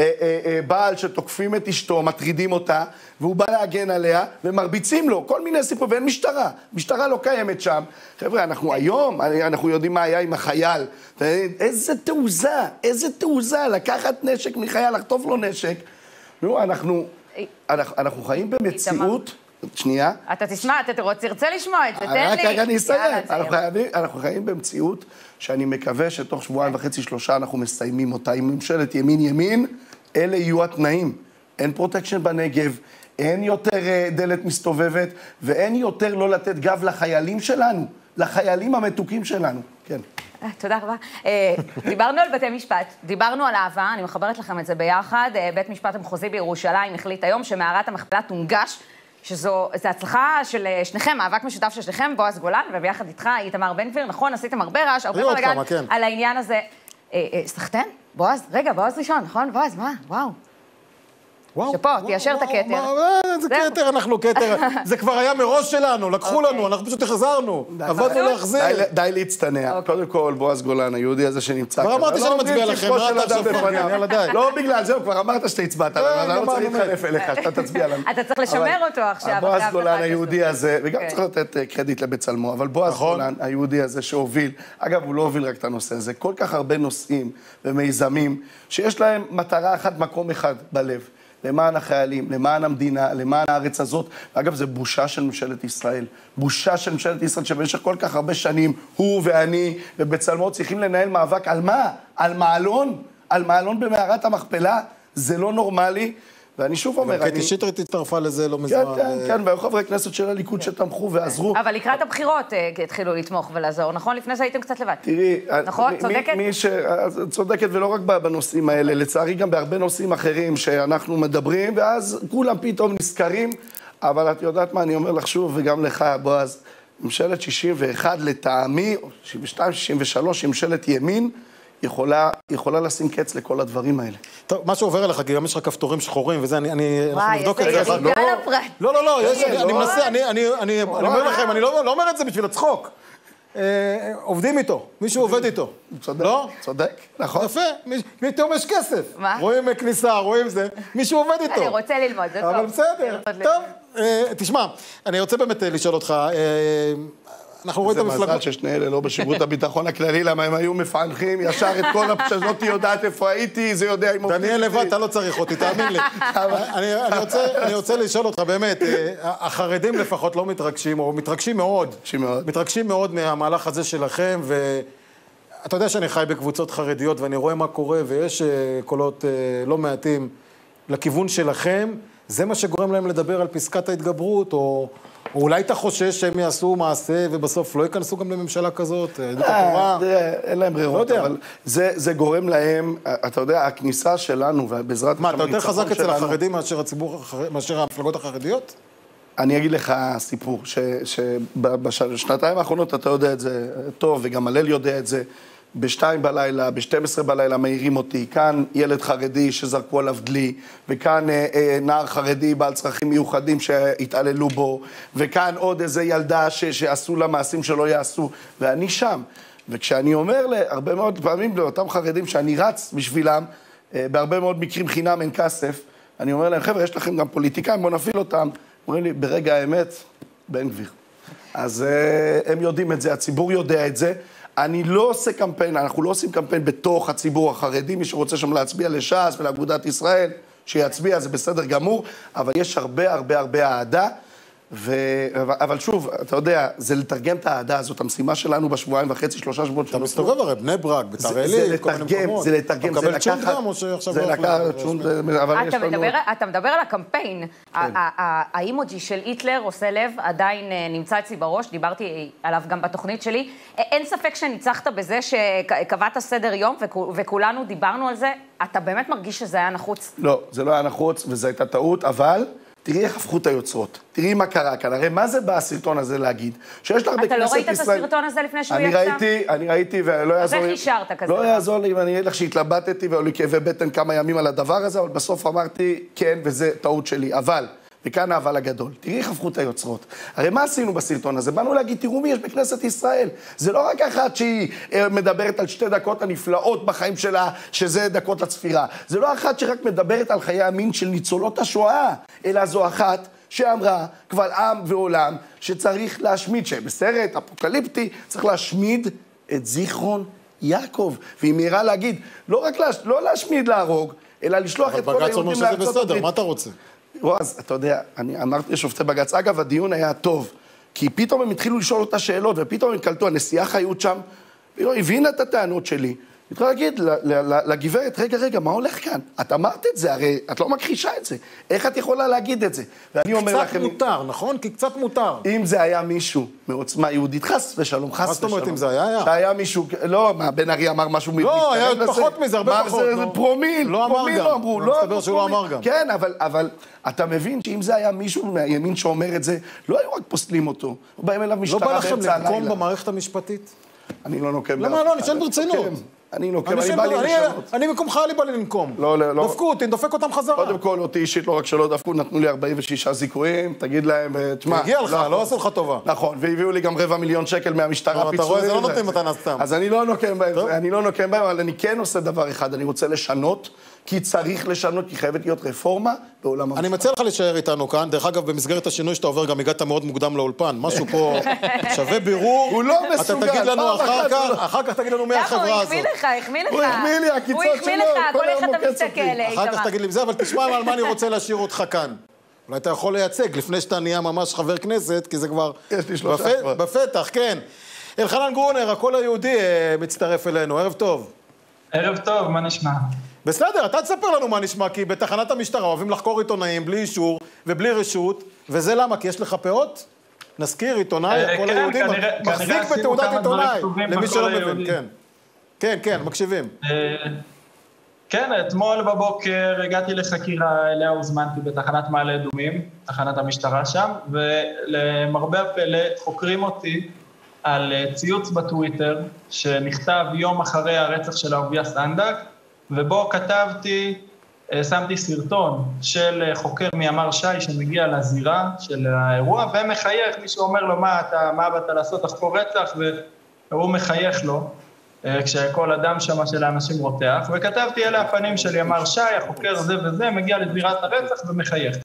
בעל שתוקפים את אשתו, מטרידים אותה, והוא בא להגן עליה, ומרביצים לו, כל מיני סיפורים, ואין משטרה. משטרה לא קיימת שם. חבר'ה, אנחנו היום, אנחנו יודעים מה היה עם החייל. איזה תעוזה, איזה תעוזה, לקחת נשק מחייל, לחטוף לו נשק. נו, אנחנו, אנחנו חיים במציאות... שנייה. אתה תשמע, אתה תרצה לשמוע את זה, תן לי. רק רגע, אני אסיים. אנחנו חיים במציאות שאני מקווה שתוך שבועיים וחצי, שלושה, אנחנו מסיימים אותה. עם ממשלת ימין-ימין, אלה יהיו התנאים. אין פרוטקשן בנגב, אין יותר דלת מסתובבת, ואין יותר לא לתת גב לחיילים שלנו, לחיילים המתוקים שלנו. כן. תודה רבה. דיברנו על בתי משפט, דיברנו על אהבה, אני מחברת לכם את זה ביחד. בית משפט המחוזי בירושלים החליט היום שמערת המכפלה תונגש, שזו הצלחה של שניכם, מאבק משותף של שניכם, בועז גולן, וביחד איתך איתמר בן גביר, נכון, עשיתם הרבה רעש, הרבה בלגן על העניין הזה. סחטן? בועז? רגע, בועז ראשון, נכון? בועז, מה? וואו. שפה, תיישר את הכתר. זה כתר, אנחנו כתר. זה כבר היה מראש שלנו, לקחו לנו, אנחנו פשוט החזרנו. עבדנו להחזיר. די להצטנע. קודם כל, בועז גולן, היהודי הזה שנמצא כאן. כבר אמרתי שאני מצביע לכם, מה אתה עכשיו פרגן, יאללה די. לא בגלל זהו, כבר אמרת שאתה הצבעת, אבל אני לא צריך להתחלף אליך, שאתה תצביע לנו. אתה צריך לשמר אותו עכשיו. בועז גולן, היהודי הזה, וגם צריך לתת קרדיט לבצלמו, אבל בועז גולן, היהודי הזה שהוביל, אגב, הוא לא הוביל רק את הנושא הזה, כל כך הרבה נושאים ומיזמים שיש להם מטרה אחת, מקום אחד בלב. למען החיילים, למען המדינה, למען הארץ הזאת. ואגב, זה בושה של ממשלת ישראל. בושה של ממשלת ישראל שבמשך כל כך הרבה שנים, הוא ואני ובצלמו צריכים לנהל מאבק על מה? על מעלון? על מעלון במערת המכפלה? זה לא נורמלי. ואני שוב אומר, אני... קטי שטרית הצטרפה לזה לא מזמן. כן, כן, כן, והיו חברי כנסת של הליכוד שתמכו ועזרו. אבל לקראת הבחירות התחילו לתמוך ולעזור, נכון? לפני זה הייתם קצת לבד. תראי, נכון? צודקת? מי ש... צודקת, ולא רק בנושאים האלה, לצערי גם בהרבה נושאים אחרים שאנחנו מדברים, ואז כולם פתאום נזכרים, אבל את יודעת מה, אני אומר לך שוב, וגם לך, בועז, ממשלת שישים ואחת לטעמי, שישים ושתיים, שישים ושלוש, ממשלת ימין, יכולה, יכולה לשים קץ לכל הדברים האלה. טוב, מה שעובר אליך, כי גם יש לך כפתורים שחורים, וזה, אני, אני, אנחנו נבדוק את זה. וואי, איזה ירידה לפרט. לא, לא, לא, יש, אני מנסה, אני, אני, אני אומר לכם, אני לא אומר את זה בשביל הצחוק. עובדים איתו, מישהו עובד איתו. צודק, לא? צודק, נכון. יפה, פתאום יש כסף. מה? רואים כניסה, רואים זה, מישהו עובד איתו. אני רוצה ללמוד, זה טוב. אבל בסדר, טוב. תשמע, אני רוצה באמת לשאול אותך, אנחנו רואים את המפלגות... זה מזל ששני אלה לא בשירות הביטחון הכללי, למה הם היו מפענחים ישר את כל הפשזות, יודעת איפה הייתי, זה יודע אם... דניאל לבד, אתה לא צריך אותי, תאמין לי. אני רוצה לשאול אותך, באמת, החרדים לפחות לא מתרגשים, או מתרגשים מאוד. מתרגשים מאוד מהמהלך הזה שלכם, ואתה יודע שאני חי בקבוצות חרדיות, ואני רואה מה קורה, ויש קולות לא מעטים לכיוון שלכם. זה מה שגורם להם לדבר על פסקת ההתגברות, או... או אולי אתה חושש שהם יעשו מעשה ובסוף לא ייכנסו גם לממשלה כזאת, עדות התורה? אין להם ברירות, אבל זה גורם להם, אתה יודע, הכניסה שלנו, ובעזרת... מה, אתה יותר חזק אצל החרדים מאשר הציבור, מאשר המפלגות החרדיות? אני אגיד לך סיפור, שבשנתיים האחרונות אתה יודע את זה טוב, וגם הלל יודע את זה, בשתיים בלילה, בשתים עשרה בלילה מעירים אותי, כאן ילד חרדי שזרקו עליו דלי, וכאן אה, אה, נער חרדי בעל צרכים מיוחדים שהתעללו בו, וכאן עוד איזה ילדה ש, שעשו לה מעשים שלא יעשו, ואני שם. וכשאני אומר להרבה מאוד פעמים לאותם חרדים שאני רץ בשבילם, אה, בהרבה מאוד מקרים חינם אין כסף, אני אומר להם, חבר'ה, יש לכם גם פוליטיקאים, בוא נפעיל אותם. אומרים לי, ברגע האמת, בן גביר. אז אה, הם יודעים את זה, הציבור יודע את זה, אני לא עושה קמפיין, אנחנו לא עושים קמפיין בתוך הציבור החרדי, מי שרוצה שם להצביע לש"ס ולאגודת ישראל, שיצביע, זה בסדר גמור, אבל יש הרבה הרבה הרבה אהדה, ו... אבל שוב, אתה יודע, זה לתרגם את העדה הזאת, המשימה שלנו בשבועיים וחצי, שלושה שבועות. אתה מסתובב הרי, בני ברק, ביתר עילית, כל מיני מקומות. זה לתרגם, זה לקחת... אתה מקבל צ'ונט גם או שעכשיו זה לקחת צ'ונט, אבל יש לנו... אתה מדבר על הקמפיין. האימוג'י של היטלר עושה לב, עדיין נמצא אצלי בראש, דיברתי עליו גם בתוכנית שלי. אין ספק שניצחת בזה שקבעת סדר יום, וכולנו דיברנו על זה. אתה באמת מרגיש שזה היה נחוץ? לא, זה לא היה נחוץ, וזו הייתה טעות, אבל... תראי איך הפכו את היוצרות, תראי מה קרה כאן, הרי מה זה בסרטון הזה להגיד? שיש לך בכנסת ישראל... אתה לא ראית את הסרטון הזה לפני שהוא יצא? אני ראיתי, אני ראיתי, ולא יעזור לי... אז איך אישרת כזה? לא יעזור לי, ואני אגיד לך שהתלבטתי, והיו לי כאבי בטן כמה ימים על הדבר הזה, אבל בסוף אמרתי, כן, וזה טעות שלי, אבל... וכאן האבל הגדול. תראי איך הפכו את היוצרות. הרי מה עשינו בסרטון הזה? באנו להגיד, תראו מי יש בכנסת ישראל. זה לא רק אחת שהיא מדברת על שתי דקות הנפלאות בחיים שלה, שזה דקות הצפירה. זה לא אחת שרק מדברת על חיי המין של ניצולות השואה, אלא זו אחת שאמרה, קבל עם ועולם, שצריך להשמיד, שבסרט אפוקליפטי צריך להשמיד את זיכרון יעקב. והיא מהירה להגיד, לא רק להש... לא להשמיד להרוג, אלא לשלוח את כל היהודים לארצות הברית. בסדר, מה אתה רוצה? אז אתה יודע, אני אמרתי לשופטי בג"ץ, אגב, הדיון היה טוב, כי פתאום הם התחילו לשאול אותה שאלות, ופתאום הם קלטו, הנשיאה חיות שם, והיא הבינה את הטענות שלי, התחילה להגיד לגברת, רגע, רגע, מה הולך כאן? את אמרת את זה, הרי את לא מכחישה את זה. איך את יכולה להגיד את זה? ואני אומר לכם... קצת מותר, נכון? כי קצת מותר. אם זה היה מישהו מעוצמה יהודית, חס ושלום, חס ושלום. מה זאת אומרת אם זה היה? היה. שהיה מישהו, לא, מה, בן ארי אמר משהו... לא, היה פחות מזה, הרבה פחות. זה פרומיל, לא אמר גם. לא אמרו, לא מסתבר שהוא לא אמר גם. כן, אבל אתה מבין שאם זה היה מישהו מהימין שאומר את זה, לא היו רק פוסלים אותו. הוא באים אליו משטרה באמצע הלילה. לא בא לכם לנקום במערכת המשפטית? אני לא נוקם. למה לא? אני שואל ברצינות. אני נוקם, אני בא לי לשנות. אני מקומך לי בא לי לנקום. לא, לא, לא. דפקו אותי, דופק אותם חזרה. קודם כל, אותי אישית, לא רק שלא דפקו, נתנו לי ארבעים ושישה זיכויים, תגיד להם, תשמע... הגיע לך, לא עשו לך טובה. נכון, והביאו לי גם רבע מיליון שקל מהמשטרה פיצויים. אתה רואה, זה לא נותנים מתנה סתם. אז אני לא נוקם בהם, אני לא נוקם בהם, אבל אני כן עושה דבר אחד, אני רוצה לשנות, כי צריך לשנות, כי חייבת להיות רפורמה בעולם המשפט. אני מציע לך להישאר איתנו כאן, דרך אגב, במסגרת השינוי שאתה עובר, גם הגעת מאוד מוקדם לאולפן, משהו פה שווה בירור. הוא לא מסוגל. אתה תגיד לנו אחר כך, אחר כך תגיד לנו מי החברה הזאת. הוא החמיא לך, החמיא לך. הוא החמיא לי, הקיצות שלו. הוא החמיא לך, כל איך אתה מסתכל, איתמר. אחר כך תגיד לי זה, אבל תשמע על מה אני רוצה להשאיר אותך כאן. אולי אתה יכול לייצג, לפני שאתה נהיה ממש חבר כנסת, כי זה כבר בפתח, כן. אלחנן גרונר, הקול היהודי, מצטרף אלינו. ערב טוב. ערב טוב, מה נשמע? בסדר, אתה תספר לנו מה נשמע, כי בתחנת המשטרה אוהבים לחקור עיתונאים בלי אישור ובלי רשות, וזה למה? כי יש לך פאות? נזכיר, עיתונאי, הקול היהודי, מחזיק בתעודת עיתונאי, למי שלא מבין, כן. כן, כן, מקשיבים. כן, אתמול בבוקר הגעתי לחקירה, אליה הוזמנתי בתחנת מעלה אדומים, תחנת המשטרה שם, ולמרבה הפלא חוקרים אותי על ציוץ בטוויטר, שנכתב יום אחרי הרצח של אהוביה סנדק, ובו כתבתי, שמתי סרטון של חוקר מימ"ר ש"י שמגיע לזירה של האירוע, ומחייך, מישהו אומר לו, מה אתה, מה באת לעשות, לחקור רצח, והוא מחייך לו, כשכל אדם שמה של האנשים רותח, וכתבתי אלה הפנים של ימ"ר ש"י, החוקר זה וזה, מגיע לזירת הרצח ומחייך.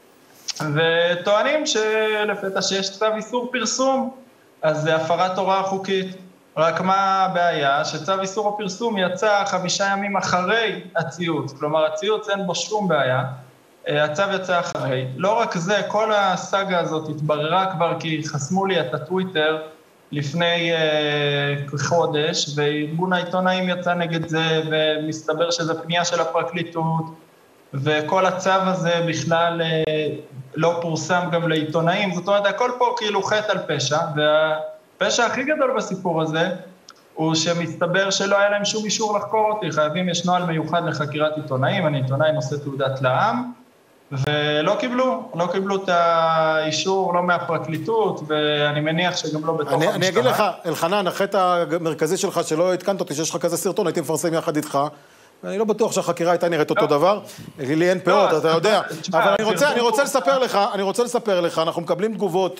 וטוענים שלפתע שיש צו איסור פרסום, אז זה הפרת הוראה חוקית. רק מה הבעיה? שצו איסור הפרסום יצא חמישה ימים אחרי הציוץ, כלומר הציוץ אין בו שום בעיה, הצו יצא אחרי. לא רק זה, כל הסאגה הזאת התבררה כבר כי חסמו לי את הטוויטר לפני uh, חודש, וארגון העיתונאים יצא נגד זה, ומסתבר שזה פנייה של הפרקליטות, וכל הצו הזה בכלל uh, לא פורסם גם לעיתונאים, זאת אומרת, הכל פה כאילו חטא על פשע, והפשע הכי גדול בסיפור הזה, הוא שמסתבר שלא היה להם שום אישור לחקור אותי, חייבים, יש נוהל מיוחד לחקירת עיתונאים, אני עיתונאי נושא תעודת לעם, ולא קיבלו, לא קיבלו את האישור, לא מהפרקליטות, ואני מניח שגם לא בתוך אני, המשטרה. אני אגיד לך, אלחנן, החטא המרכזי שלך שלא התקנת אותי, שיש לך כזה סרטון, הייתי מפרסם יחד איתך, ואני לא בטוח שהחקירה הייתה נראית אותו דבר, לי אין פאות, אתה יודע, אבל אני רוצה, אני רוצה לספר לך, אני רוצה לספר לך, אנחנו מקבלים תגובות,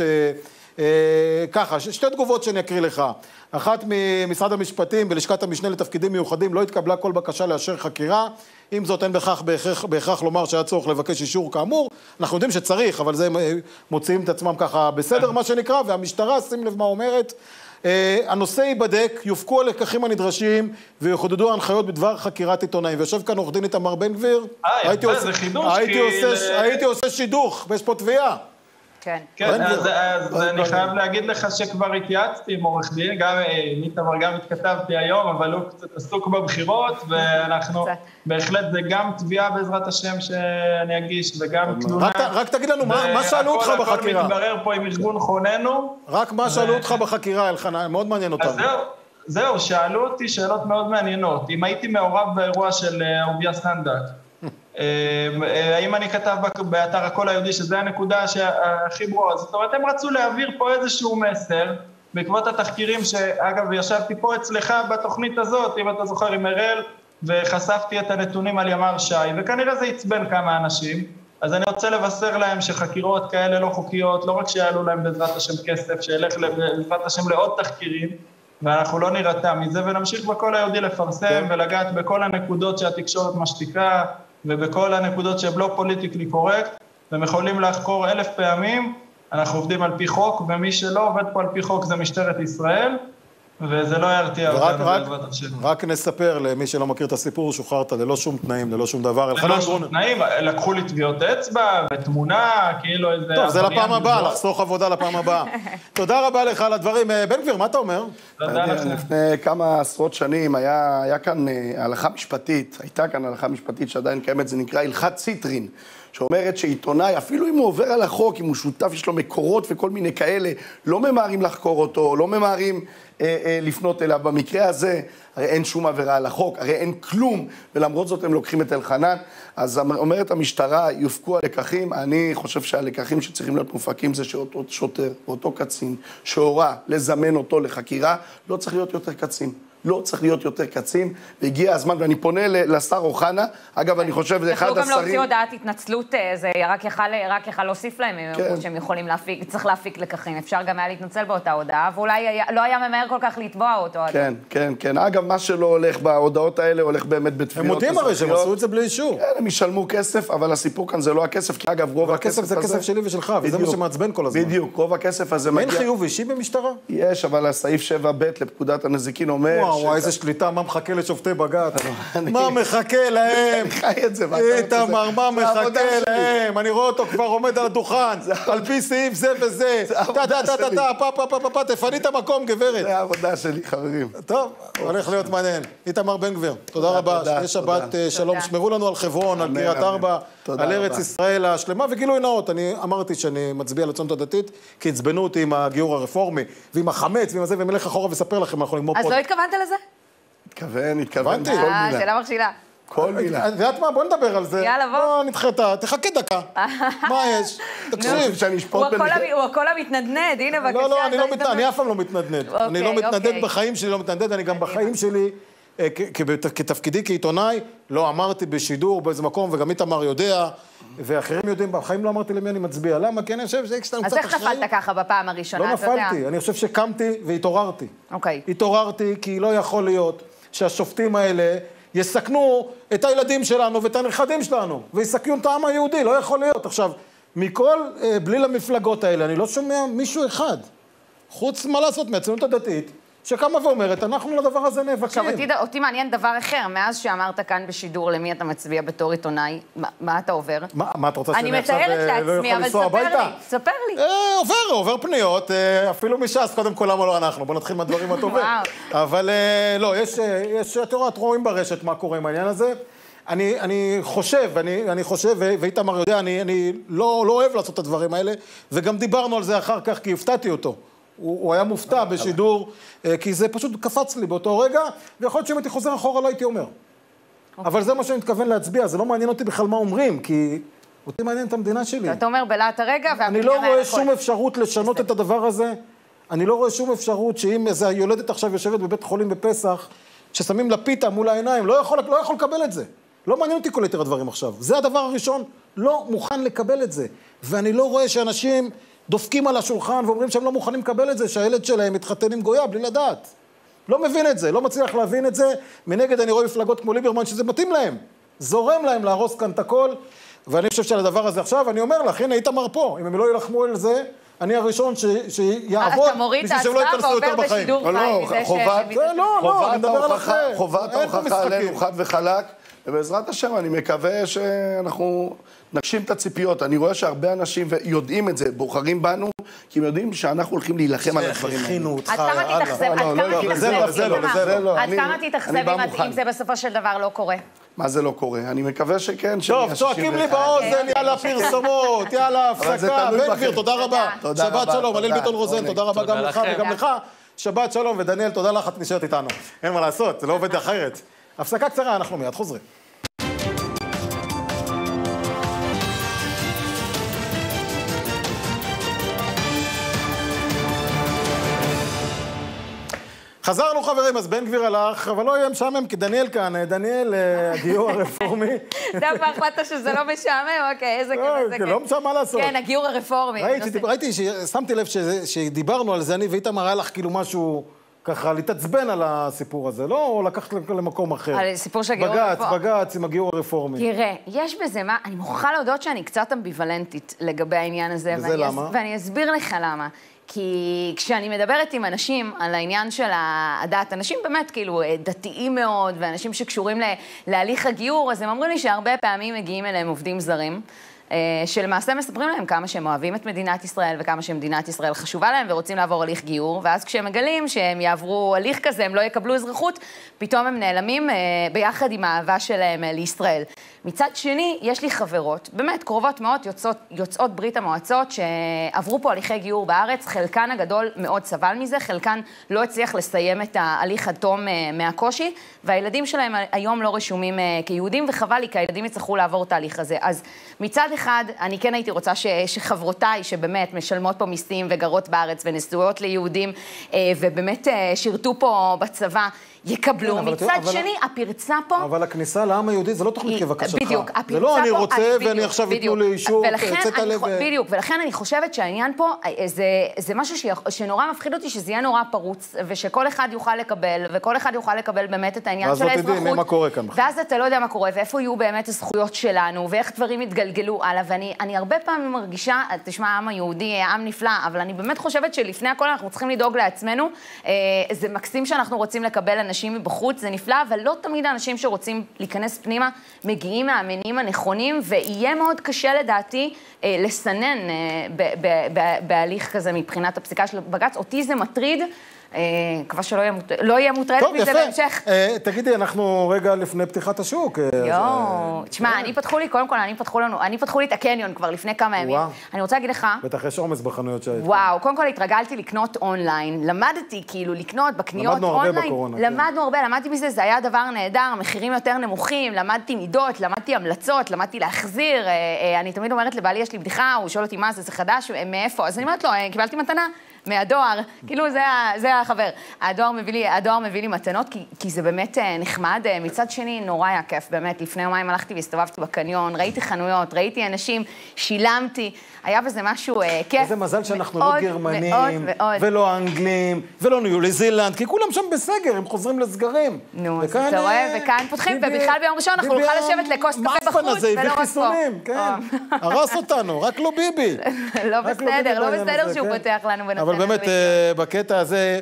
ככה, שתי תגובות שאני אקריא לך, אחת ממשרד המשפטים בלשכת המשנה לתפקידים מיוחדים, לא התקבלה כל בקשה לאשר חקירה, אם זאת אין בכך בהכרח, בהכרח לומר שהיה צורך לבקש אישור כאמור, אנחנו יודעים שצריך, אבל זה מוציאים את עצמם ככה בסדר מה שנקרא, והמשטרה, שים לב מה אומרת, הנושא ייבדק, יופקו הלקחים הנדרשים ויחודדו ההנחיות בדבר חקירת עיתונאים. ויושב כאן עורך דין איתמר בן גביר, הייתי עושה שידוך, ויש פה תביעה. כן. כן, אז, אז אני חייב להגיד לך שכבר התייעצתי עם עורך דין, גם איתמר גם התכתבתי היום, אבל הוא קצת עסוק בבחירות, ואנחנו, בהחלט זה גם תביעה בעזרת השם שאני אגיש, וגם תלונה. רק, רק תגיד לנו, מה, מה שאלו אותך בחקירה? הכל מתברר פה עם ארגון חוננו. רק מה שאלו אותך בחקירה, אלחנן, מאוד מעניין אותנו. אז זהו, זהו, שאלו אותי שאלות מאוד מעניינות. אם הייתי מעורב באירוע של אהוביה סנדק, האם אני כתב באתר הקול היהודי, שזה הנקודה שהכי ברורה, זאת אומרת, הם רצו להעביר פה איזשהו מסר, בעקבות התחקירים שאגב, ישבתי פה אצלך בתוכנית הזאת, אם אתה זוכר, עם אראל, וחשפתי את הנתונים על ימ"ר ש"י, וכנראה זה יצבן כמה אנשים, אז אני רוצה לבשר להם שחקירות כאלה לא חוקיות, לא רק שיעלו להם בעזרת השם כסף, שילך בעזרת השם לעוד תחקירים, ואנחנו לא נראתה מזה, ונמשיך בקול היהודי לפרסם ולגעת בכל הנקודות שהתקשורת משתיקה, ובכל הנקודות שהן לא פוליטיקלי קורקט, והם יכולים לחקור אלף פעמים, אנחנו עובדים על פי חוק, ומי שלא עובד פה על פי חוק זה משטרת ישראל, וזה לא ירתיע אותנו בעזרת השם. רק נספר למי שלא מכיר את הסיפור, שוחררת ללא שום תנאים, ללא שום דבר. ללא שום תנאים, לקחו לי טביעות אצבע ותמונה, כאילו איזה... טוב, זה לפעם הבאה, לחסוך עבודה לפעם הבאה. תודה רבה לך על הדברים. בן גביר, מה אתה אומר? תודה לכם. לפני כמה עשרות שנים היה כאן הלכה משפטית, הייתה כאן הלכה משפטית שעדיין קיימת, זה נקרא הלכת ציטרין, שאומרת שעיתונאי, אפילו אם הוא עובר על החוק, אם הוא שותף, יש לו מקורות וכל מיני כאלה, לא ממהרים לחקור אותו, לא ממהרים אה, אה, לפנות אליו. במקרה הזה, הרי אין שום עבירה על החוק, הרי אין כלום, ולמרות זאת הם לוקחים את אלחנן. אז אומרת המשטרה, יופקו הלקחים. אני חושב שהלקחים שצריכים להיות מופקים זה שאותו שוטר, אותו קצין, שהורה לזמן אותו לחקירה, לא צריך להיות יותר קצין. לא צריך להיות יותר קצין, והגיע הזמן, ואני פונה לשר אוחנה, אגב, אני חושב, זה אחד השרים... יכלו גם להוציא הודעת התנצלות, זה רק יכל להוסיף להם, הם אמרו שהם יכולים להפיק, צריך להפיק לקחים, אפשר גם היה להתנצל באותה הודעה, ואולי לא היה ממהר כל כך לתבוע אותו. כן, כן, כן. אגב, מה שלא הולך בהודעות האלה, הולך באמת בתביעות. הם מודיעים הרי שהם עשו את זה בלי אישור. כן, הם ישלמו כסף, אבל הסיפור כאן זה לא הכסף, כי אגב, רוב הכסף הזה... זה כסף שלי ושלך, וזה מה שמעצבן כל הזמן. בדיוק, רוב הכסף הזה מגיע... אין חיוב אישי במשטרה? יש, אבל הסעיף שבע ב' לפקודת הנזיקין אומר... וואו, איזה שליטה, מה מחכה לשופטי בג"ץ? מה מחכה להם? איתמר, מה מחכה להם? אני רואה אותו כבר עומד על הדוכן, על פי סעיף זה וזה. תפני את המקום, גברת. זה העבודה שלי, חברים. טוב, הולך להיות מעניין. איתמר בן גביר, תודה רבה. יש שבת שלום. שמרו לנו על חברון, על קריית ארבע, על ארץ ישראל השלמה, וגילוי נאות. אני אמרתי שאני מצביע לציונות הדתית, כי עצבנו אותי עם הגיור הרפורמי, ועם החמץ, ועם זה, ומלך אחורה וספר לכם, אנחנו נגמור פה. אז לא התכוונת לזה? התכוון, התכוון, כל מילה. אה, שאלה מכשילה. כל מילה. את יודעת מה? בוא נדבר על זה. יאללה, בוא. בוא נדחתה, תחכה דקה. מה יש? תקשיב. הוא הכל המתנדנד, הנה בבקשה. לא, לא, אני לא מתנדנד, אני אף פעם לא מתנדנד. אני לא מתנדנד בחיים שלי, לא מתנדנד, אני גם בחיים שלי, כתפקידי כעיתונאי, לא אמרתי בשידור באיזה מקום, וגם איתמר יודע, ואחרים יודעים, בחיים לא אמרתי למי אני מצביע. למה? כי אני חושב שיש לנו קצת אחראי. אז איך נפלת ככה בפעם הראשונה? לא נפלתי, אני חושב שקמתי והתעוררתי. אוקיי. התעוררתי כי לא יכול להיות שהשופטים האלה יסכנו את הילדים שלנו ואת הנכדים שלנו, ויסכנו את העם היהודי, לא יכול להיות. עכשיו, מכל בליל המפלגות האלה, אני לא שומע מישהו אחד, חוץ מה לעשות מהציונות הדתית, שקמה ואומרת, אנחנו לדבר הזה נאבקים. עכשיו, אותי, אותי מעניין דבר אחר, מאז שאמרת כאן בשידור למי אתה מצביע בתור עיתונאי, מה, מה אתה עובר? מה, מה את רוצה שאני עכשיו לא יכול לנסוע הביתה? אני מתארת לעצמי, אבל ספר לי, ספר לי. אה, עובר, עובר פניות, אה, אפילו מש"ס, קודם כל למה לא אנחנו, בוא נתחיל מהדברים הטובים. אבל אה, לא, יש, יש, את יודעת, רואים ברשת מה קורה עם העניין הזה. אני, אני חושב, אני, אני חושב, ואיתמר יודע, אני, אני לא, לא אוהב לעשות את הדברים האלה, וגם דיברנו על זה אחר כך, כי הפתעתי אותו. הוא, הוא היה מופתע בשידור, כי זה פשוט קפץ לי באותו רגע, ויכול להיות שאם הייתי חוזר אחורה לא הייתי אומר. אבל זה מה שאני מתכוון להצביע, זה לא מעניין אותי בכלל מה אומרים, כי אותי מעניין את המדינה שלי. אתה אומר בלעת הרגע, אני לא רואה שום אפשרות לשנות את הדבר הזה, אני לא רואה שום אפשרות שאם איזו יולדת עכשיו יושבת בבית חולים בפסח, ששמים לה פיתה מול העיניים, לא יכול, לא יכול לקבל את זה. לא מעניין אותי כל יתר הדברים עכשיו. זה הדבר הראשון, לא מוכן לקבל את זה. ואני לא רואה שאנשים דופקים על השולחן ואומרים שהם לא מוכנים לקבל את זה, שהילד שלהם מתחתן עם גויה בלי לדעת. לא מבין את זה, לא מצליח להבין את זה. מנגד אני רואה מפלגות כמו ליברמן שזה מתאים להם. זורם להם להרוס כאן את הכל. ואני חושב שעל הדבר הזה עכשיו, אני אומר לך, הנה איתמר פה, אם הם לא ילחמו על זה, אני הראשון שיעבוד, בשביל שהם לא ייכנסו יותר בחיים. לא, לא, חובת, לא, לא, אני מדבר על אחר. חובת ההוכחה עלינו חד וחלק, ובעזרת השם אני מקווה שאנחנו נגשים את הציפיות. אני רואה שהרבה אנשים יודעים את זה, בוחרים בנו, כי הם יודעים שאנחנו הולכים להילחם על הדברים האלה. הכינו אותך, עד כמה תתאכזב, עד כמה תתאכזב אם זה בסופו של דבר לא קורה? מה זה לא קורה? אני מקווה שכן. טוב, צועקים לי באוזן, יאללה פרסומות, יאללה הפסקה. בן גביר, תודה רבה. שבת שלום, הלל ביטון רוזן, תודה רבה גם לך וגם לך. שבת שלום, ודניאל, תודה לך, את נשארת איתנו. אין מה לעשות, זה לא עובד אחרת. הפסקה קצרה, אנחנו מיד חוזרים. חזרנו חברים, אז בן גביר הלך, אבל לא יהיה משעמם, כי דניאל כאן, דניאל, הגיור הרפורמי. דווקא החלטת שזה לא משעמם, אוקיי, איזה כיף, איזה כיף. לא משעמם מה לעשות. כן, הגיור הרפורמי. ראיתי, שמתי לב שדיברנו על זה, אני ואיתמר היה לך כאילו משהו, ככה, להתעצבן על הסיפור הזה, לא? או לקחת למקום אחר. על סיפור של הגיור הרפורמי. בגץ, בגץ, עם הגיור הרפורמי. תראה, יש בזה מה, אני מוכרחה להודות שאני קצת אמביוולנטית לגבי העניין הזה. וזה למה? ואני אסביר לך למה. כי כשאני מדברת עם אנשים על העניין של הדת, אנשים באמת כאילו דתיים מאוד, ואנשים שקשורים להליך הגיור, אז הם אומרים לי שהרבה פעמים מגיעים אליהם עובדים זרים, שלמעשה מספרים להם כמה שהם אוהבים את מדינת ישראל, וכמה שמדינת ישראל חשובה להם, ורוצים לעבור הליך גיור, ואז כשהם מגלים שהם יעברו הליך כזה, הם לא יקבלו אזרחות, פתאום הם נעלמים ביחד עם האהבה שלהם לישראל. מצד שני, יש לי חברות, באמת קרובות מאוד, יוצאות, יוצאות ברית המועצות, שעברו פה הליכי גיור בארץ, חלקן הגדול מאוד סבל מזה, חלקן לא הצליח לסיים את ההליך התום מהקושי, והילדים שלהם היום לא רשומים כיהודים, וחבל לי, כי הילדים יצטרכו לעבור את ההליך הזה. אז מצד אחד, אני כן הייתי רוצה ש, שחברותיי, שבאמת משלמות פה מיסים וגרות בארץ, ונשואות ליהודים, ובאמת שירתו פה בצבא, יקבלו. מצד שני, הפרצה פה... אבל הכניסה לעם היהודי זה לא תוכנית כבקשתך. בדיוק, הפרצה פה... זה לא אני רוצה ואני עכשיו ייתנו לי אישור, תצאת הלב... בדיוק, ולכן אני חושבת שהעניין פה, זה משהו שנורא מפחיד אותי, שזה יהיה נורא פרוץ, ושכל אחד יוכל לקבל, וכל אחד יוכל לקבל באמת את העניין של האזרחות. ואז לא תדעי מה קורה כאן. ואז אתה לא יודע מה קורה, ואיפה יהיו באמת הזכויות שלנו, ואיך דברים יתגלגלו הלאה, ואני הרבה פעמים מרגישה, תשמע, העם היהודי, העם נפלא, אבל אני באמת חושבת שלפני הכל אנחנו צריכים לדאוג לעצמנו. זה מקסים שאנחנו רוצים לקבל אנשים מבחוץ, זה נפלא, אבל לא תמיד האנשים שרוצים להיכנס פנימה מגיעים מהמניעים הנכונים, ויהיה מאוד קשה לדעתי לסנן בהליך כזה מבחינת הפסיקה של בג"ץ. אותי זה מטריד, מקווה שלא יהיה מוטרד מזה בהמשך. תגידי, אנחנו רגע לפני פתיחת השוק. יואו, תשמע, אני פתחו לי, קודם כל, אני פתחו לנו, אני פתחו לי את הקניון כבר לפני כמה ימים. אני רוצה להגיד לך... בטח יש עומס בחנויות שהיית. וואו, קודם כל התרגלתי לקנות אונליין, למדתי כאילו לקנות בקניות אונליין. למדנו הרבה בקורונה. למדנו הרבה, למדתי מזה, זה היה דבר נהדר, מחירים יותר נמוכים, למדתי מידות, למדתי המלצות, למדתי להחזיר. אני תמיד אומרת לבעלי, יש לי בדיחה, הוא שואל אותי מה זה, זה חדש, מאיפה? אז אני אומרת לו, קיבלתי מתנה מהדואר, כאילו זה, זה החבר. הדואר מביא לי, הדואר מביא לי מתנות, כי, כי זה באמת נחמד. מצד שני, נורא היה כיף, באמת. לפני יומיים הלכתי והסתובבתי בקניון, ראיתי חנויות, ראיתי אנשים, שילמתי, היה בזה משהו כיף. איזה מזל שאנחנו לא גרמנים, ולא אנגלים, ולא ניו זילנד, כי כולם שם בסגר, הם חוזרים לסגרים. נו, אז אתה רואה, וכאן פותחים, ובכלל ביום ראשון אנחנו נוכל לשבת לכוס קפה בחוץ, ולא רק פה. כן, הרס אותנו, רק לא ביבי. לא בסדר, לא בסדר שהוא פותח לנו בנושא. אבל באמת, בקטע הזה,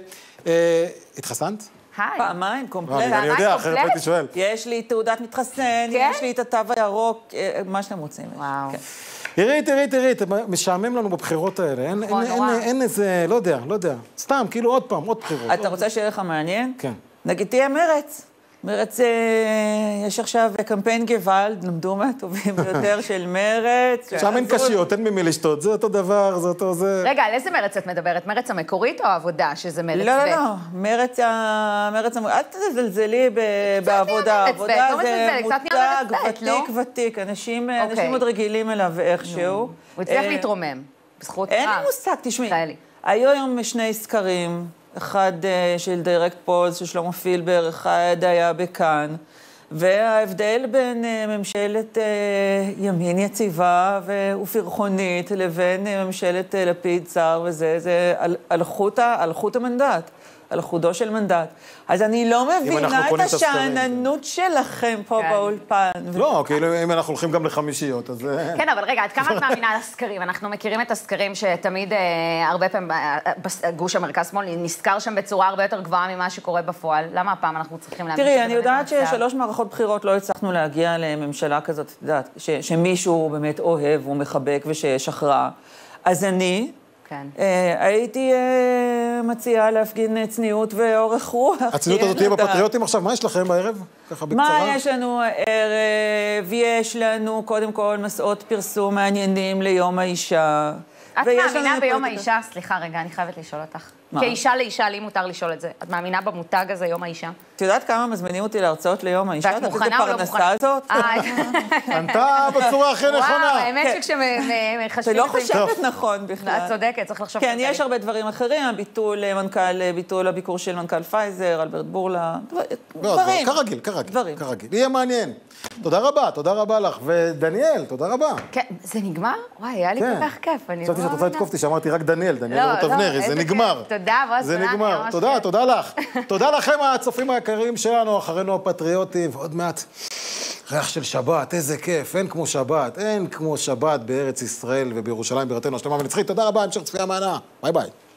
התחסנת? היי. פעמיים, קומפלט. אני יודע, אחרת הייתי שואל. יש לי תעודת מתחסן, יש לי את התו הירוק, מה שאתם רוצים. וואו. עירית, עירית, עירית, משעמם לנו בבחירות האלה. אין איזה, לא יודע, לא יודע. סתם, כאילו עוד פעם, עוד בחירות. אתה רוצה שיהיה לך מעניין? כן. נגיד, תהיה מרץ. מרץ, יש עכשיו קמפיין גוואלד, למדו מהטובים ביותר של מרץ. שם אין קשיות, אין ממי לשתות, זה אותו דבר, זה אותו זה... רגע, על איזה מרץ את מדברת? מרץ המקורית או העבודה, שזה מרץ ב'? לא, לא, לא, מרץ המקורית, אל תזלזלי בעבודה, העבודה זה מותג ותיק ותיק, אנשים עוד רגילים אליו איכשהו. הוא הצליח להתרומם, בזכות רב. אין לי מושג, תשמעי, היו היום שני סקרים, אחד של דיירקט פולס, של שלמה פילבר, אחד היה בכאן, וההבדל בין ממשלת ימין יציבה ופרחונית לבין ממשלת לפיד צר וזה, זה על חוט המנדט. על חודו של מנדט. אז אני לא מבינה את השעננות שלכם פה באולפן. לא, כאילו אם אנחנו הולכים גם לחמישיות, אז... כן, אבל רגע, עד כמה את מאמינה על הסקרים? אנחנו מכירים את הסקרים שתמיד הרבה פעמים גוש המרכז-שמאל נזכר שם בצורה הרבה יותר גבוהה ממה שקורה בפועל. למה הפעם אנחנו צריכים להאמין? תראי, אני יודעת ששלוש מערכות בחירות לא הצלחנו להגיע לממשלה כזאת, את יודעת, שמישהו באמת אוהב ומחבק וששחרר. אז אני... כן. הייתי מציעה להפגין צניעות ואורך רוח. הצניעות הזאת תהיה בפטריוטים עכשיו, מה יש לכם בערב? ככה בקצרה. מה יש לנו הערב? יש לנו קודם כל מסעות פרסום מעניינים ליום האישה. את מאמינה ביום האישה? סליחה רגע, אני חייבת לשאול אותך. כאישה לאישה, לי מותר לשאול את זה. את מאמינה במותג הזה, יום האישה? את יודעת כמה מזמינים אותי להרצאות ליום האישה? ואת מוכנה או לא מוכנה? הזאת? ענתה בצורה הכי נכונה. וואו, האמת שכשמחשבים... זה לא חושבת נכון בכלל. את צודקת, צריך לחשוב... כן, יש הרבה דברים אחרים, ביטול מנכ"ל, ביטול הביקור של מנכ"ל פייזר, אלברט בורלה, דברים. כרגיל, כרגיל, כרגיל. יהיה מעניין. תודה רבה, תודה רבה לך. ודניאל, תודה רבה. כן, זה נגמר? וואי, היה לי כל כך כיף. חשבתי שאת רוצה לתקוף אותי, שאמרתי רק דניאל, דניאל רות אבנרי, זה נגמר. תודה, בוס. זה נגמר. תודה, תודה לך. תודה לכם, הצופים היקרים שלנו, אחרינו הפטריוטים, ועוד מעט ריח של שבת, איזה כיף, אין כמו שבת, אין כמו שבת בארץ ישראל ובירושלים בירתנו השלמה ונצחית. תודה רבה, המשך צפייה מהנה. ביי ביי.